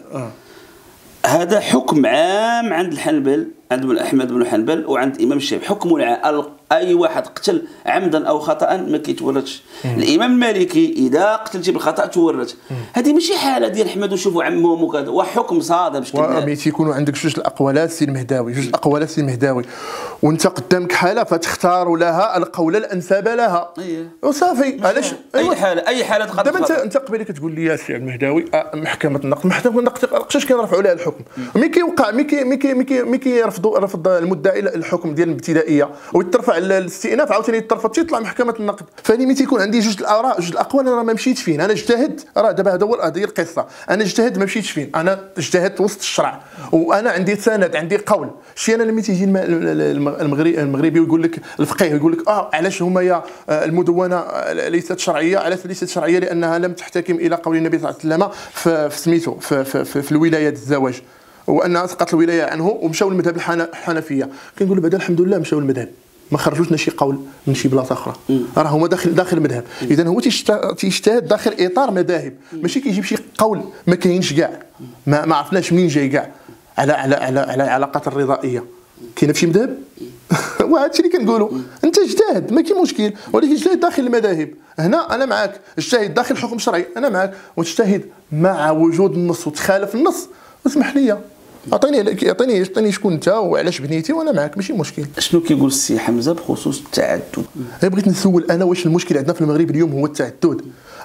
[SPEAKER 1] هذا حكم عام عند الحنبل، عند احمد بن حنبل وعند الامام الشافعي. حكم العام اي واحد قتل عمدا او خطا ما كيتورثش. الامام المالكي اذا قتلتي بالخطا تورث. هذه ماشي حاله ديال احمد وشوفوا عمهم وكذا، وحكم صادم بشكل
[SPEAKER 2] كامل. تيكونوا عندك جوج الاقوالات سي المهداوي، جوج الاقوالات سي المهداوي، وانت قدامك حاله فتختار لها القول الانسب لها.
[SPEAKER 1] اييه
[SPEAKER 2] وصافي. علاش
[SPEAKER 1] اي حاله اي حاله تقدر.
[SPEAKER 2] دابا انت انت قبيله كتقول لي يا سي المهداوي محكمه النقد، محكمه النقد قداش كيرفعوا لها الحكم؟ ملي كيوقع ملي ملي ملي كيرفضوا رفض المدعي الحكم ديال الابتدائيه ويترفع الاستئناف عاوتاني يترفض تيطلع محكمه النقد. فاني ملي تيكون عندي جوج الاراء جوج الاقوال انا ما مشيتش فين، انا اجتهدت. راه دابا هذا هو هذه القصه، انا اجتهدت ما مشيتش فين، انا اجتهدت وسط الشرع وانا عندي سند عندي قول. شي انا لما تيجي المغربي المغربي ويقول لك الفقيه يقول لك اه علاش هما يا المدونه ليست شرعيه؟ علاش ليست شرعيه؟ لانها لم تحتكم الى قول النبي صلى الله عليه وسلم في سميتو في, في, في, في الولايه الزواج، وانها سقطت الولايه عنه ومشاو للمذهب الحنفيه. كنقول بعدا الحمد لله مشاو للمذهب، ما خرجوش لنا شي قول من شي بلاصه اخرى، راه هما داخل داخل المذهب. اذا هو تيجتهد داخل اطار مذاهب، ماشي كيجيب شي قول ما كاينش كاع، ما, ما عرفناش منين جاي كاع على على على على العلاقات الرضائيه. كاينه في شي مذهب؟ وهذا الشيء اللي كنقولوا، انت اجتهد ما كاين مشكل، ولكن اجتهد داخل المذاهب. هنا انا معاك، اجتهد داخل الحكم الشرعي انا معاك، وتجتهد مع وجود النص وتخالف النص اسمح لي اعطيني اعطيني اعطيني شكون انت وعلاش بنيتي وانا معاك ماشي مشكل.
[SPEAKER 1] شنو كيقول السي حمزه بخصوص التعدد؟
[SPEAKER 2] بغيت نسول انا واش المشكل عندنا في المغرب اليوم هو التعدد؟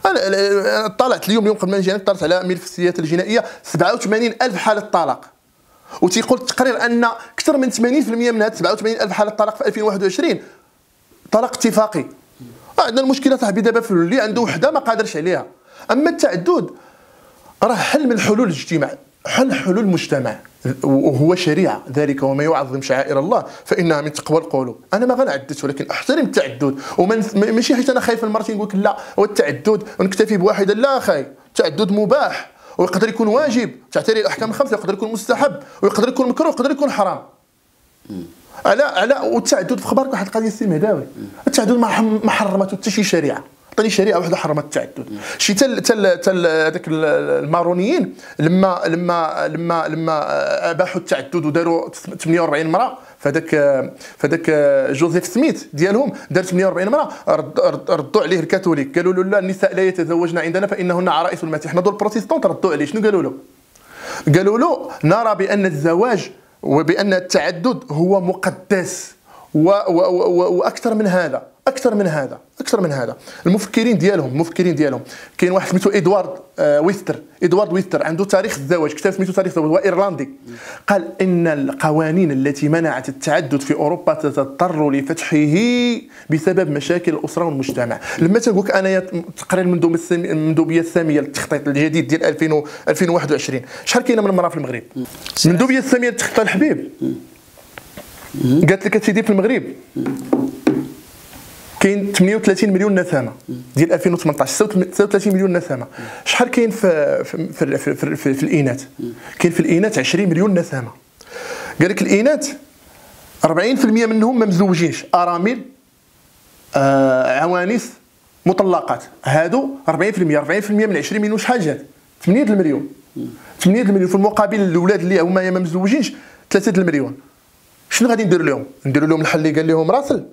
[SPEAKER 2] انا طلعت اليوم اليوم قبل ما نجي طلعت على ملف السياسه الجنائيه سبعة وثمانين ألف حاله طلاق، وتيقول التقرير ان اكثر من ثمانين بالمئة من هاد سبعة وثمانين ألف حاله طلاق في ألفين وواحد وعشرين طلاق اتفاقي. عندنا المشكله صاحبي دابا في اللي عنده وحده ما قادرش عليها. اما التعدد راه حل من حلول الاجتماع، حل حلول المجتمع، وهو شريعه. ذلك وما يعظم شعائر الله فانها من تقوى القلوب. انا ما غنعددش ولكن احترم التعدد، ومن ماشي حيت انا خايف من مرتي نقول لك لا والتعدد ونكتفي بواحده. لا اخي، التعدد مباح ويقدر يكون واجب، تعتري الاحكام الخمسه، يقدر يكون مستحب ويقدر يكون مكروه ويقدر يكون حرام. على على والتعدد في خبرك واحد القضيه السي مهداوي، التعدد ما حرمته حتى شي شريعه. عطيني شريعه واحده حرمت التعدد. شي تل تل تل هذاك المارونيين لما لما لما لما اباحوا التعدد وداروا ثمانية وأربعين امراه فداك فداك جوزيف سميث ديالهم دار ثمانية وأربعين امراه، رد رد ردوا عليه الكاثوليك قالوا له لا، النساء لا يتزوجن عندنا فانهن عرائس المسيح. حنا دول البروتستانت ردوا عليه، شنو قالوا له؟ قالوا له نرى بان الزواج وبان التعدد هو مقدس و و و واكثر من هذا، اكثر من هذا، اكثر من هذا. المفكرين ديالهم المفكرين ديالهم كاين واحد سميتو ادوارد آه ويستر، ادوارد ويستر عنده تاريخ الزواج، كتاب سميتو تاريخ الزواج، هو ايرلندي. قال ان القوانين التي منعت التعدد في اوروبا تضطر لفتحه بسبب مشاكل الاسره والمجتمع. لما تنقول لك انايا تقرير المندوبيه الساميه للتخطيط الجديد ديال ألفين وواحد وعشرين، شحال كاينه من المراه في المغرب؟ المندوبيه الساميه للتخطيط الحبيب قالت لك اسيدي في المغرب كاين ثمانية وثلاثين مليون نسمه ديال ألفين وثمنطاش، ستة وثلاثين مليون نسمه. شحال كاين في في في, في, في, في, في الاناث؟ كاين في الاناث عشرين مليون نسمه. قال لك الاناث أربعين بالمئة منهم ما مزوجينش، ارامل آه عوانيس مطلقات، هادو أربعين بالمئة. أربعين بالمئة من عشرين مليون شحال جات؟ ثمانية المليون. ثمانية المليون في المقابل الاولاد اللي هما ما مزوجينش ثلاثة المليون. شنو غادي نديروا لهم؟ نديروا لهم الحل اللي قال لهم راسل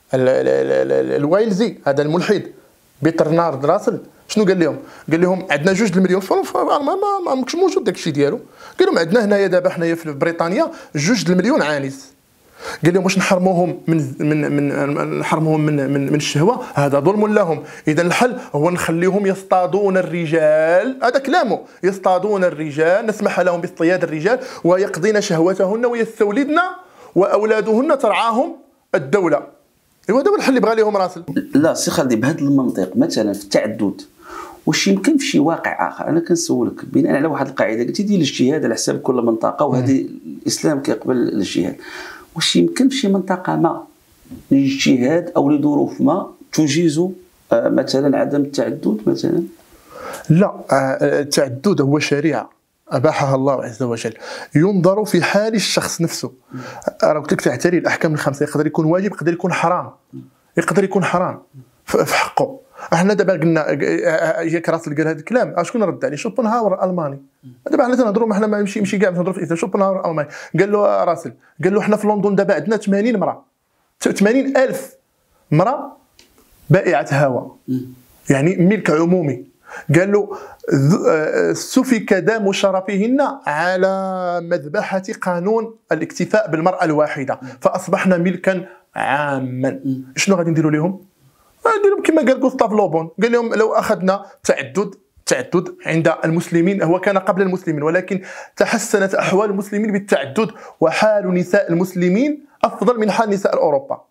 [SPEAKER 2] الوايلزي، هذا الملحد برنارد راسل. شنو قال لهم؟ قال لهم عندنا جوج المليون ما ما ماكش موجود داك الشيء ديالو. قال لهم عندنا هنايا دابا حنايا في بريطانيا جوج المليون عانس. قال لهم واش نحرموهم من من من نحرموهم من من, من الشهوه؟ هذا ظلم لهم. اذا الحل هو نخليهم يصطادون الرجال، هذا كلامه، يصطادون الرجال، نسمح لهم باصطياد الرجال ويقضين شهوتهن ويستولدن واولادهن ترعاهم الدوله. ايوا دابا الحل اللي بغى لهم راسل.
[SPEAKER 1] لا سي خالدي، بهذا المنطق مثلا في التعدد واش يمكن في شي واقع اخر؟ انا كنسولك بناء على واحد القاعده قلتي ديال الاجتهاد على حساب كل منطقه، وهذه الاسلام كيقبل الاجتهاد. واش يمكن في شي منطقه ما الاجتهاد او لظروف ما تجيز مثلا عدم التعدد مثلا؟
[SPEAKER 2] لا، التعدد هو شريعه أباحها الله عز وجل، ينظر في حال الشخص نفسه. راه قلت لك تعتري الأحكام الخمسة، يقدر يكون واجب، يقدر يكون حرام، يقدر يكون حرام في حقه. احنا دابا قلنا ياك راسل قال هذا الكلام، شكون رد عليه؟ شوبنهاور الالماني. دابا حنا تنهضروا، حنا ما نمشي مشي كاع نهضروا في شوبنهاور الالماني. قال له راسل، قال له حنا في لندن دابا عندنا ثمانين مرأة، ثمانين ألف مرأة بائعة هواء، يعني ملك عمومي. قال له سفك دم شرفهن على مذبحة قانون الاكتفاء بالمرأة الواحدة، فأصبحنا ملكا عاما. شنو غادي نديروا لهم؟ ندير لهم كما قال غوستاف لوبون، قال لهم لو أخذنا تعدد التعدد عند المسلمين، هو كان قبل المسلمين ولكن تحسنت أحوال المسلمين بالتعدد، وحال نساء المسلمين أفضل من حال نساء أوروبا.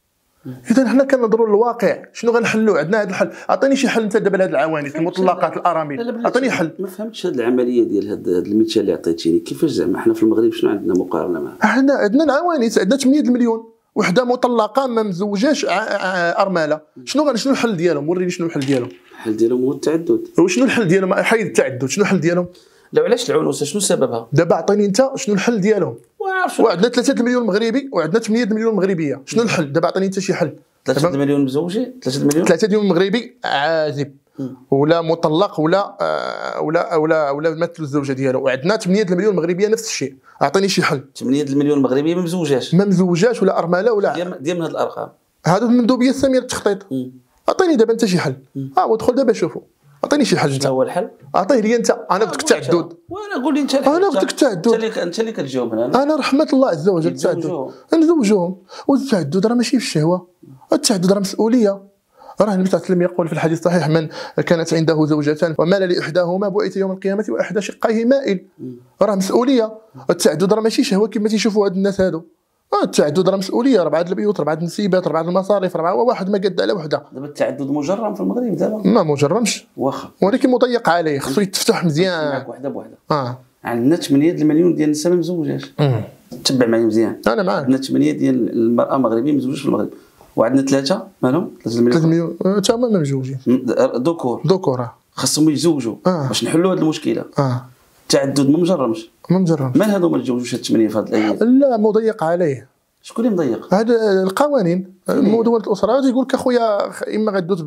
[SPEAKER 2] اذا حنا كننظروا للواقع، شنو غنحلوا؟ عندنا هذا الحل. عطيني شي حل انت دابا لهاد العوانس المطلقات الارامل، عطيني حل.
[SPEAKER 1] ما فهمتش هذه العمليه ديال هذا المثال اللي عطيتيني، كيفاش زعما حنا في المغرب شنو عندنا مقارنه معها؟
[SPEAKER 2] حنا عندنا العوانس، عندنا ثمانية المليون وحده مطلقه ما مزوجاش ارمله. شنو شنو الحل ديالهم؟ وريني شنو الحل ديالهم.
[SPEAKER 1] الحل ديالهم هو التعدد.
[SPEAKER 2] وشنو الحل ديالهم؟ حيد التعدد، شنو الحل ديالهم؟
[SPEAKER 1] لا علاش العنوسه؟ شنو سببها؟
[SPEAKER 2] دابا عطيني انت شنو الحل ديالهم. وعندنا ثلاثة مليون مغربي وعندنا ثمانية مليون مغربيه، شنو الحل؟ دابا عطيني انت شي حل.
[SPEAKER 1] ثلاثة مليون مزوجين، ثلاثة مليون
[SPEAKER 2] ثلاثة مليون مغربي عازب ولا مطلق ولا آه ولا ولا ولا مثل الزوجه ديالو، وعندنا ثمانية مليون مغربيه نفس الشيء. اعطيني شي حل.
[SPEAKER 1] ثمانية مليون مغربيه ما مزوجاش،
[SPEAKER 2] ما مزوجاش ولا ارمله ولا
[SPEAKER 1] ديال ديال من هاد الارقام.
[SPEAKER 2] هادو المندوبيه الساميه للتخطيط. اعطيني دابا انت شي حل. اه ودخل دابا شوفوا، اعطيني شي حل.
[SPEAKER 1] انت هو الحل؟
[SPEAKER 2] اعطيه لي انت. انا بدك التعدد.
[SPEAKER 1] وانا قول لي انت الحل.
[SPEAKER 2] انا بدك التعدد.
[SPEAKER 1] انت اللي انت اللي كتجاوبنا. انا
[SPEAKER 2] انا رحمه الله عز وجل التعدد نزوجوهم. والتعدد راه ماشي في الشهوه، التعدد راه مسؤوليه. راه النبي صلى الله عليه وسلم يقول في الحديث الصحيح: من كانت عنده زوجتان ومال لاحداهما بعث يوم القيامه واحدى شقيه مائل. راه مسؤوليه. التعدد راه ماشي شهوه كما تيشوفوا هاد الناس هادو. التعدد راه مسؤوليه، راه بعض البيوت، راه بعض النسيبات، راه بعض المصاريف، راه واحد ما قد على وحده.
[SPEAKER 1] دابا التعدد مجرم في المغرب دابا؟
[SPEAKER 2] ما مجرمش
[SPEAKER 1] واخا،
[SPEAKER 2] ولكن مضيق عليه، خصو يتفتح مزيان.
[SPEAKER 1] معك وحده بوحده.
[SPEAKER 2] اه
[SPEAKER 1] عندنا ثمانية المليون ديال النساء ما مزوجاش. تبع معايا مزيان.
[SPEAKER 2] انا معاك.
[SPEAKER 1] عندنا ثمانية ديال المراه مغربيه ما مزوجوش في المغرب، وعندنا ثلاثه مالهم؟ ثلاثة مليون.
[SPEAKER 2] ثلاثة مليون حتى هما ما مزوجين.
[SPEAKER 1] ذكور
[SPEAKER 2] ذكور
[SPEAKER 1] خاصهم يتزوجوا
[SPEAKER 2] آه.
[SPEAKER 1] باش نحلوا هذه المشكله.
[SPEAKER 2] اه
[SPEAKER 1] التعدد ما مجرمش.
[SPEAKER 2] ما مجرمش.
[SPEAKER 1] من هذو ما تزوجوش هاد ثمانية في هاد الايام؟
[SPEAKER 2] لا مضيق عليه.
[SPEAKER 1] شكون اللي مضيق؟
[SPEAKER 2] هذا القوانين مدونه الاسره يقول لك اخويا اما غدوز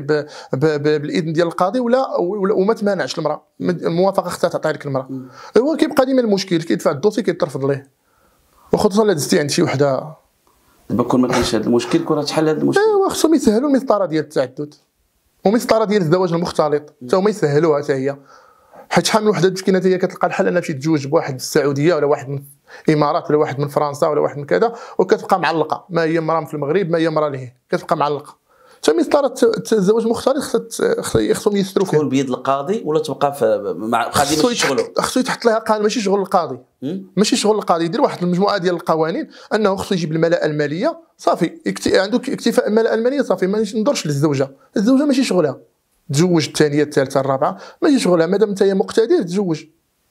[SPEAKER 2] بالاذن ديال القاضي ولا وما تمانعش المراه، الموافقه خصها تعطي لك المراه. هو كيبقى ديما المشكل كيدفع الدوسي كيترفض ليه. وخصوصا الا دزتي عند شي وحده.
[SPEAKER 1] دابا كون ما كانش هذا المشكل كون تحل هذا المشكل.
[SPEAKER 2] ايوا خصهم يسهلوا المسطره ديال التعدد ومسطره ديال الزواج المختلط حتى هما يسهلوها حتى هي، حيت شحال من وحده مسكينه هي كتلقى الحل انها تمشي تتزوج بواحد من السعوديه ولا واحد من الامارات ولا واحد من فرنسا ولا واحد من كذا، وكتبقى معلقه، ما هي مراه في المغرب ما هي مراه لهيه، كتبقى معلقه. حتى مسطره الزواج المختلط خصهم يسروا فيها.
[SPEAKER 1] تكون بيد القاضي ولا تبقى في مع القاضي ماشي شغله؟
[SPEAKER 2] خصو يتحط لها قانون، ماشي شغل القاضي، ماشي شغل القاضي، يدير واحد المجموعه ديال القوانين انه خصو يجيب الملاءه الماليه صافي، عنده اكتفاء الملاءه الماليه صافي، ما ندورش للزوجه، الزوجه ماشي شغلها تزوج الثانيه الثالثه الرابعه، ماشي شغلها، مادام انت مقتدر تزوج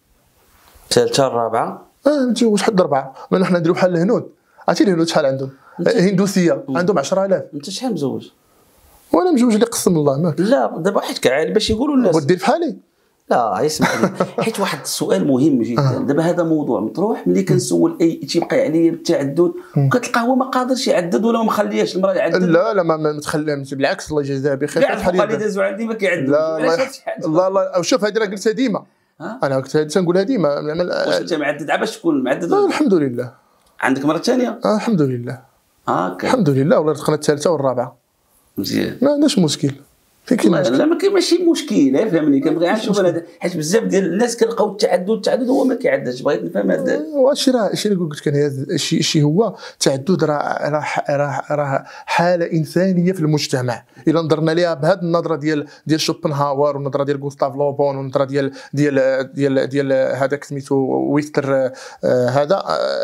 [SPEAKER 1] الثالثه الرابعه
[SPEAKER 2] اه تزوج حد اربعه. ما حنا نديرو بحال الهنود، عرفتي الهنود شحال عندهم؟ هندوسيه عندهم عشرة آلاف.
[SPEAKER 1] انت شحال مزوج؟
[SPEAKER 2] وانا مزوج اللي قسم الله ماك.
[SPEAKER 1] لا دابا حيت كعال باش يقولوا الناس
[SPEAKER 2] ودير بحالي.
[SPEAKER 1] لا يسمح لي حيت واحد السؤال مهم جدا. آه. دابا هذا موضوع مطروح، ملي كنسول اي تيبقى عليا بالتعدد وكتلقى هو ما قادرش يعدد ولا ما مخلياش المراه يعدد.
[SPEAKER 2] لا لا ما متخليش، بالعكس الله يجازاه بخير.
[SPEAKER 1] كاع الفقهاء اللي دازوا عندي ما كيعدوش.
[SPEAKER 2] لا الله الله شوف هذه راه قلتها ديما. انا كنت تنقولها ديما.
[SPEAKER 1] واش انت معدد عباش تكون معدد؟
[SPEAKER 2] الحمد لله.
[SPEAKER 1] عندك مرة ثانية؟
[SPEAKER 2] آه الحمد لله.
[SPEAKER 1] هاكا
[SPEAKER 2] الحمد لله، والله رزقنا الثالثة والرابعة.
[SPEAKER 1] مزيان.
[SPEAKER 2] ما عندناش مشكل. فين
[SPEAKER 1] مشكل؟ لا ما كاين ماشي مشكل، فهمني، كنبغي نشوف انا حيت بزاف ديال الناس كنلقاو التعدد التعدد هو ما كيعداش، بغيت نفهم هذا.
[SPEAKER 2] واش راه شي اللي قلت لك انا، الشيء الشيء هو التعدد راه راه راه راه حالة إنسانية في المجتمع، إلا نظرنا لها بهذه النظرة ديال ديال شوبنهاور والنظرة ديال غوستاف لوبون والنظرة ديال ديال ديال ديال هذاك سميتو ويستر، آه هذا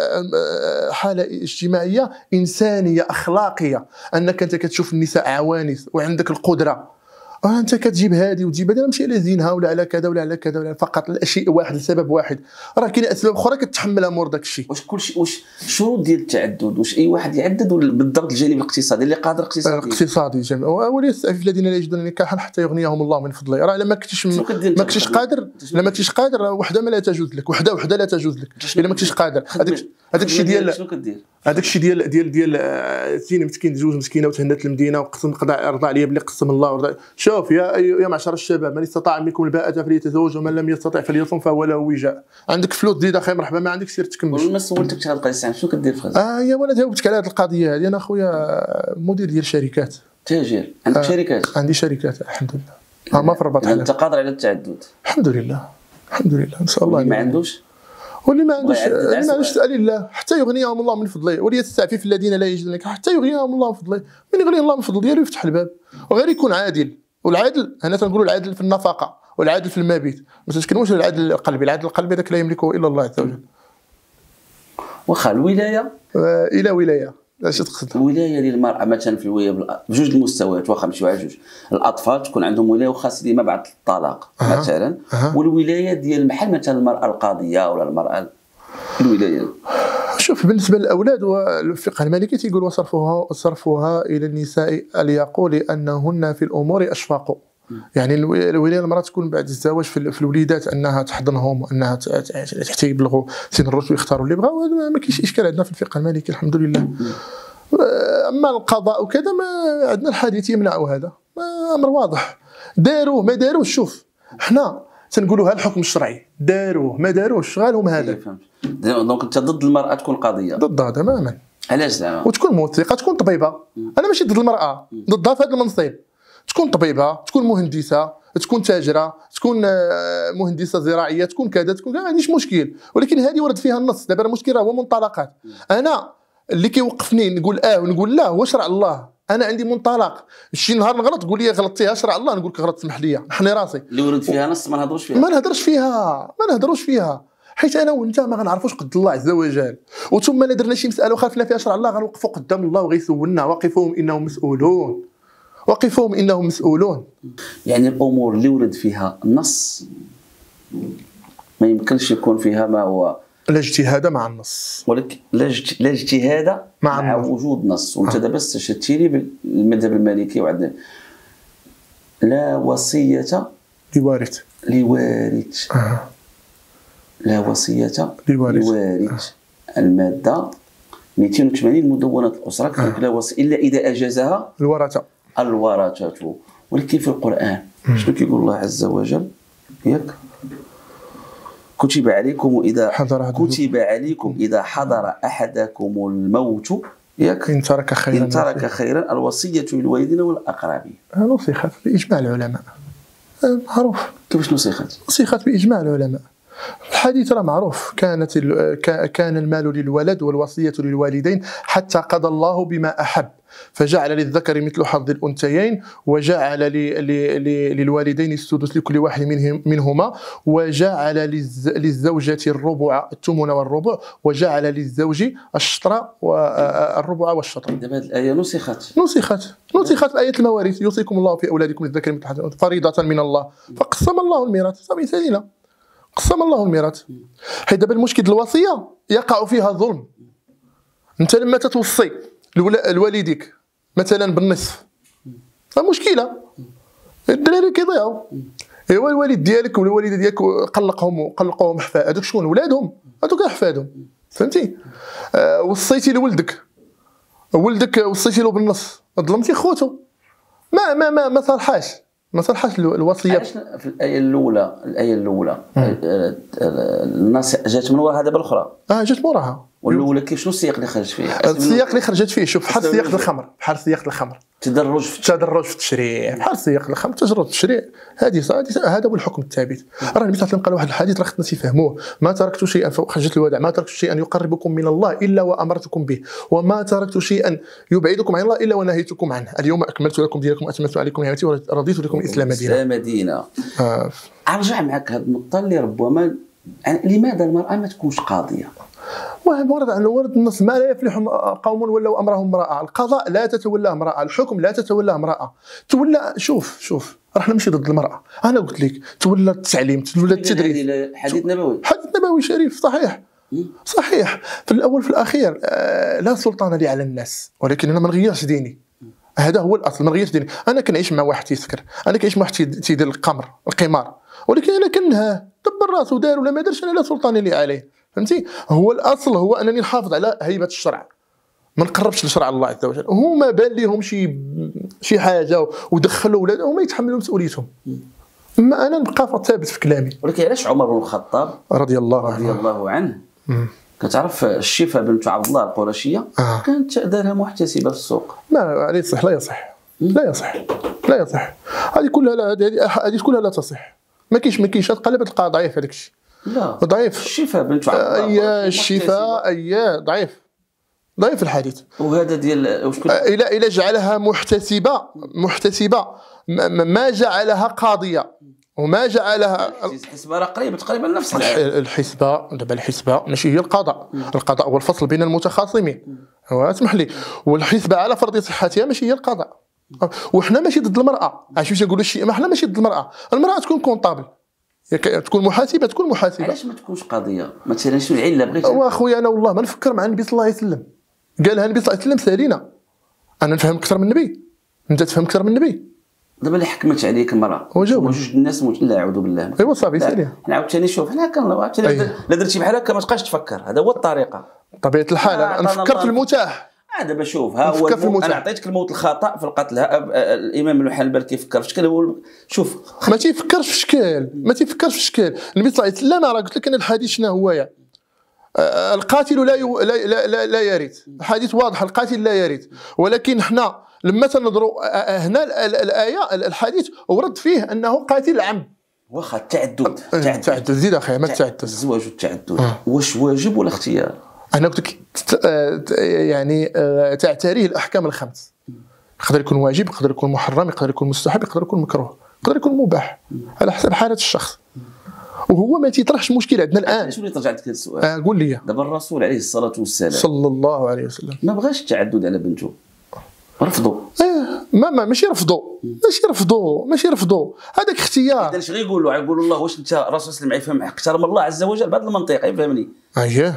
[SPEAKER 2] آه حالة اجتماعية إنسانية أخلاقية، أنك أنت كتشوف النساء عوانس وعندك القدرة، اه انت كتجيب هذه وتجيب هذه، ماشي على زينها ولا على كذا ولا على كذا ولا فقط الشيء واحد لسبب واحد، راه كاين اسباب اخرى كتحملها مور داك الشيء.
[SPEAKER 1] واش كلشي واش الشروط ديال التعدد واش اي واحد يعدد ولا بالضبط الجانب الاقتصادي اللي قادر اقتصادي؟
[SPEAKER 2] الاقتصادي جميل. وليستعفف الذين لا يجدون نكاحا حتى يغنيهم الله من فضله. راه الا ما كنتيش ما كنتيش قادر، الا ما كنتيش قادر وحده ما لا تجوز لك، وحده وحده لا تجوز لك الا ما كنتيش قادر. هذاك هذاك الشيء ديال
[SPEAKER 1] شنو كدير؟
[SPEAKER 2] هذاك الشيء ديال ديال ديال الزين مسكين تزوج مسكينه وتهنات المدينه وقسم قضاء رضى عليا بلي قسم الله ورضى. شوف يا يا معشر الشباب، من استطاع منكم الباءة فليتزوج ومن لم يستطع فليصم فهو له وجاء. عندك فلوس زيد اخي مرحبا، ما عندك سير تكمل.
[SPEAKER 1] ما سولتكش هذه القضيه شنو كدير في غزه؟
[SPEAKER 2] اه يا وانا جاوبتك على هذه القضيه هذه. انا خويا مدير ديال الشركات.
[SPEAKER 1] تاجر عندك آه شركات؟
[SPEAKER 2] عندي شركات الحمد لله. اه ما في الرباط.
[SPEAKER 1] انت قادر على التعدد
[SPEAKER 2] الحمد لله الحمد لله نسال الله.
[SPEAKER 1] ما عندوش
[SPEAKER 2] واللي ما عندوش اللي ما عندوش سأل الله حتى يغنيهم الله من فضله، وليستعفف الذين لا يجدون نكاحا حتى يغنيهم الله من فضله. من يغني الله من فضله ديالو يفتح الباب، وغير يكون عادل. والعدل هنا تنقولوا العدل في النفقه والعدل في المبيت، ما تتكلموش على العدل القلبي. العدل القلبي هذاك لا يملكه الا الله عز وجل.
[SPEAKER 1] واخا الولايه
[SPEAKER 2] آه الى ولايه اش تقصد؟
[SPEAKER 1] الولايه للمراه مثلا في الولايه بجوج المستويات، واخا نمشيو على جوج. الاطفال تكون عندهم ولايه وخاص ديما بعد الطلاق أه. مثلا أه. والولايه ديال المحل مثلا المراه القاضيه ولا المراه الولايه.
[SPEAKER 2] شوف بالنسبه للاولاد والفقه المالكي تيقول وصرفها صرفها الى النساء الياق لانهن في الامور اشفاق. يعني الولايه المراه تكون بعد الزواج في الوليدات انها تحضنهم وانها حتى يبلغوا سن الرشد ويختاروا اللي بغاو، ما كاينش اشكال عندنا في الفقه المالكي الحمد لله. اما القضاء وكذا ما عندنا الحديث يمنع هذا، امر واضح. داروه ما داروش، شوف حنا تنقولوا ها الحكم الشرعي، داروه ما داروش شغالهم هذا.
[SPEAKER 1] دونك انت ضد المراه تكون قاضيه؟
[SPEAKER 2] ضدها تماما.
[SPEAKER 1] علاش زعما؟
[SPEAKER 2] وتكون موثقه، تكون طبيبه. انا ماشي ضد المراه، ضدها في هذا المنصب. تكون طبيبه، تكون مهندسه، تكون تاجره، تكون مهندسه زراعيه، تكون كذا تكون كذا، ما عنديش مشكل. ولكن هذه ورد فيها النص. دابا المشكل راه هو منطلقات. انا اللي كيوقفني نقول اه ونقول لا هو شرع الله. انا عندي منطلق، شي نهار نغلط تقول لي غلطتيها شرع الله، نقول لك غلط سمح لي نحني راسي.
[SPEAKER 1] اللي ورد فيها نص ما نهضروش فيها،
[SPEAKER 2] ما نهضرش فيها ما نهضروش فيها حيت انا وانت ما غنعرفوش قد الله عز وجل. وثم الا درنا شي مساله وخالفنا فيها شرع الله غنوقفوا قدام الله وغيسولنا، وقفوهم انهم مسؤولون وقفوهم انهم مسؤولون.
[SPEAKER 1] يعني الامور اللي ورد فيها النص ما يمكنش يكون فيها ما هو
[SPEAKER 2] لا اجتهاد مع النص،
[SPEAKER 1] ولكن لا اجتهاد مع, مع وجود نص. وانت دابا استشهدتي لي بالمذهب المالكي وعندنا لا وصيه
[SPEAKER 2] لوارث
[SPEAKER 1] لوارث
[SPEAKER 2] آه.
[SPEAKER 1] لا وصيه
[SPEAKER 2] لوارث
[SPEAKER 1] لوارث آه. الماده مئتين وثمانين مدونه الاسره كتقول آه. لا وصيه الا اذا اجازها
[SPEAKER 2] الورثه
[SPEAKER 1] الورثه. ولكن في القران شنو كيقول الله عز وجل؟ ياك كتب عليكم اذا
[SPEAKER 2] حضر
[SPEAKER 1] كتب عليكم اذا حضر احدكم الموت ياك
[SPEAKER 2] ان ترك خيرا
[SPEAKER 1] ان ترك خيرا الوصيه للوالدين والاقربين.
[SPEAKER 2] نسخت باجماع العلماء، معروف.
[SPEAKER 1] كيفاش نسخت؟
[SPEAKER 2] نسخت باجماع العلماء. الحديث راه معروف، كانت كان المال للولد والوصيه للوالدين حتى قضى الله بما احب، فجعل للذكر مثل حظ الانثيين، وجعل للوالدين السدس لكل واحد منهما، وجعل للزوجة الربع الثمن والربع، وجعل للزوج الشطر والربع والشطر.
[SPEAKER 1] دابا هذه الآية نسخت
[SPEAKER 2] نسخت نسخت آية المواريث، يوصيكم الله في أولادكم للذكر مثل حظ فريضة من الله، فقسم الله الميراث. صافي سالينا، قسم الله الميراث. حيت دابا المشكل الوصية يقع فيها ظلم. أنت لما تتوصي لوالديك مثلا بالنصف مشكله، الدراري كيضيعوا. ايوا الوالد ديالك ولا الوالده ديالك قلقهم قلقوهم احفاد، هذوك شكون؟ ولادهم، هذوك احفادهم، فهمتي؟ آه وصيتي لولدك، ولدك وصيتي له بالنص، ظلمتي خوتو، ما ما ما ما صالحاش ما صالحاش الوصيه.
[SPEAKER 1] في الايه الاولى الايه الاولى الناس جات من وراها، دابا الاخرى
[SPEAKER 2] اه جات موراها.
[SPEAKER 1] والاولى كيف شنو السياق اللي خرجت فيه؟
[SPEAKER 2] السياق اللي خرجت فيه، شوف، بحال سياق الخمر، بحال سياق الخمر،
[SPEAKER 1] تدرج في
[SPEAKER 2] تدرج في التشريع، بحال سياق الخمر، تدرج في التشريع. هذه هذا هو الحكم الثابت. راه النبي صلى الله عليه وسلم قال واحد الحديث راه خصنا نفهموه: ما تركت شيئا فوق حجة الوداع، ما تركت شيئا يقربكم من الله الا وامرتكم به، وما تركت شيئا يبعدكم عن الله الا ونهيتكم عنه. اليوم اكملت لكم دينكم واتممت عليكم نعمتي ورضيت لكم الاسلام دينا.
[SPEAKER 1] الاسلام دينا. آه. ارجع معك هذا النقطه اللي ربما يعني لماذا المراه ما تكونش قاضيه؟
[SPEAKER 2] ورد عن ورد النص: ما لا يفلح قوم ولوا امرهم امراه. القضاء لا تتولى امراه، الحكم لا تتولى امراه. تولى، شوف شوف راه حنا ماشي ضد المراه، انا قلت لك تولى التعليم، تولى التدريس.
[SPEAKER 1] حديث نبوي،
[SPEAKER 2] حديث نبوي شريف، صحيح صحيح. في الاول في الاخير آه لا سلطان لي على الناس، ولكن انا ما نغيرش ديني. هذا هو الاصل، ما نغيرش ديني. انا كنعيش مع واحد تيسكر، انا كنعيش مع واحد تيدير القمر القمار، ولكن انا كنهاه دبر راسو دار ولا ما دارش، انا لا سلطان لي عليه، فهمتي؟ هو الاصل هو انني نحافظ على هيبه الشرع، ما نقربش لشرع الله عز وجل. هما بان لهم شي شي حاجه ودخلوا ولادهم، هما يتحملوا مسؤوليتهم، اما انا نبقى ثابت في كلامي.
[SPEAKER 1] ولكن علاش عمر بن الخطاب
[SPEAKER 2] رضي الله عنه
[SPEAKER 1] رضي الله عنه كتعرف الشفا بنت عبد الله القرشيه آه. كانت دارها محتسبه في السوق؟
[SPEAKER 2] ما عليه يصح، لا يصح لا يصح لا يصح. هذه كلها لا، هذه كلها لا تصح. ما كاينش ما كاينش تقلب تلقى ضعيف هذاك الشيء.
[SPEAKER 1] لا
[SPEAKER 2] ضعيف.
[SPEAKER 1] الشفاء بنت عبد الله
[SPEAKER 2] اي الشفاء اي ضعيف ضعيف الحديث.
[SPEAKER 1] وهذا ديال واش كنت
[SPEAKER 2] الى الى جعلها محتسبه محتسبه ما جعلها قاضيه وما جعلها
[SPEAKER 1] الحسبه. راه قريبه تقريبا نفس
[SPEAKER 2] الحسبه. دابا الحسبه ماشي هي القضاء. القضاء هو الفصل بين المتخاصمين، هو اسمح لي، والحسبه على فرض صحتها ماشي هي القضاء. وحنا ماشي ضد المراه، عرفتي واش نقولوا الشيء، ما حنا ماشي ضد المراه. المراه تكون كونطابل، تكون محاسبه، تكون محاسبه.
[SPEAKER 1] علاش ما تكونش قاضيه مثلا؟ شنو العله بغيت؟
[SPEAKER 2] واخويا انا والله ما نفكر مع النبي صلى الله عليه وسلم، قالها النبي صلى الله عليه وسلم سالينا. انا نفهم اكثر من النبي، انت تفهم اكثر من النبي.
[SPEAKER 1] دابا اللي حكمت عليك المراه
[SPEAKER 2] وجوج
[SPEAKER 1] الناس موت، لا اعوذ بالله.
[SPEAKER 2] ايوا صافي ساليها.
[SPEAKER 1] حنا عاوتاني شوف، حنا كنعاوتاني لا درتي بحال هكا ما تبقاش تفكر، هذا هو الطريقه.
[SPEAKER 2] بطبيعه الحال انا نفكر في المتاح.
[SPEAKER 1] اه دابا شوف، ها هو المو... انا عطيتك الموت الخطا في القتل. الامام ابن حنبل كيفكر في شكل. هو شوف
[SPEAKER 2] ما تيفكرش في شكل، ما تيفكرش في شكل. النبي صلى الله عليه وسلم راه قلت لك انا الحديث شنو هو يا القاتل لا يو... لا لا لا, لا يرث. الحديث واضح، القاتل لا يرث. ولكن حنا لما تنظروا هنا الايه الحديث ورد فيه انه قاتل العمد.
[SPEAKER 1] واخا التعدد
[SPEAKER 2] التعدد زيد اخي، ما التعدد،
[SPEAKER 1] الزواج والتعدد واش واجب ولا اختيار؟
[SPEAKER 2] انا قلت لك يعني تعتريه الاحكام الخمس. يقدر يكون واجب، يقدر يكون محرم، يقدر يكون مستحب، يقدر يكون مكروه، يقدر يكون مباح على حسب حاله الشخص. وهو ما تيطرحش مشكل عندنا الان.
[SPEAKER 1] شنو اللي طرح عندك هذا السؤال؟
[SPEAKER 2] آه قول لي.
[SPEAKER 1] دابا الرسول عليه الصلاه والسلام
[SPEAKER 2] صلى الله عليه وسلم
[SPEAKER 1] ما بغاش التعدد على بنته، رفضوا.
[SPEAKER 2] اه ما ما ماشي رفضوا، ماشي رفضوا ماشي رفضوا هذاك اختيار.
[SPEAKER 1] اذا اش غيقولوا؟ غيقولوا الله واش انت الرسول صلى الله عليه وسلم يفهم احترم الله عز وجل بهذا المنطق؟ يفهمني؟
[SPEAKER 2] اييه.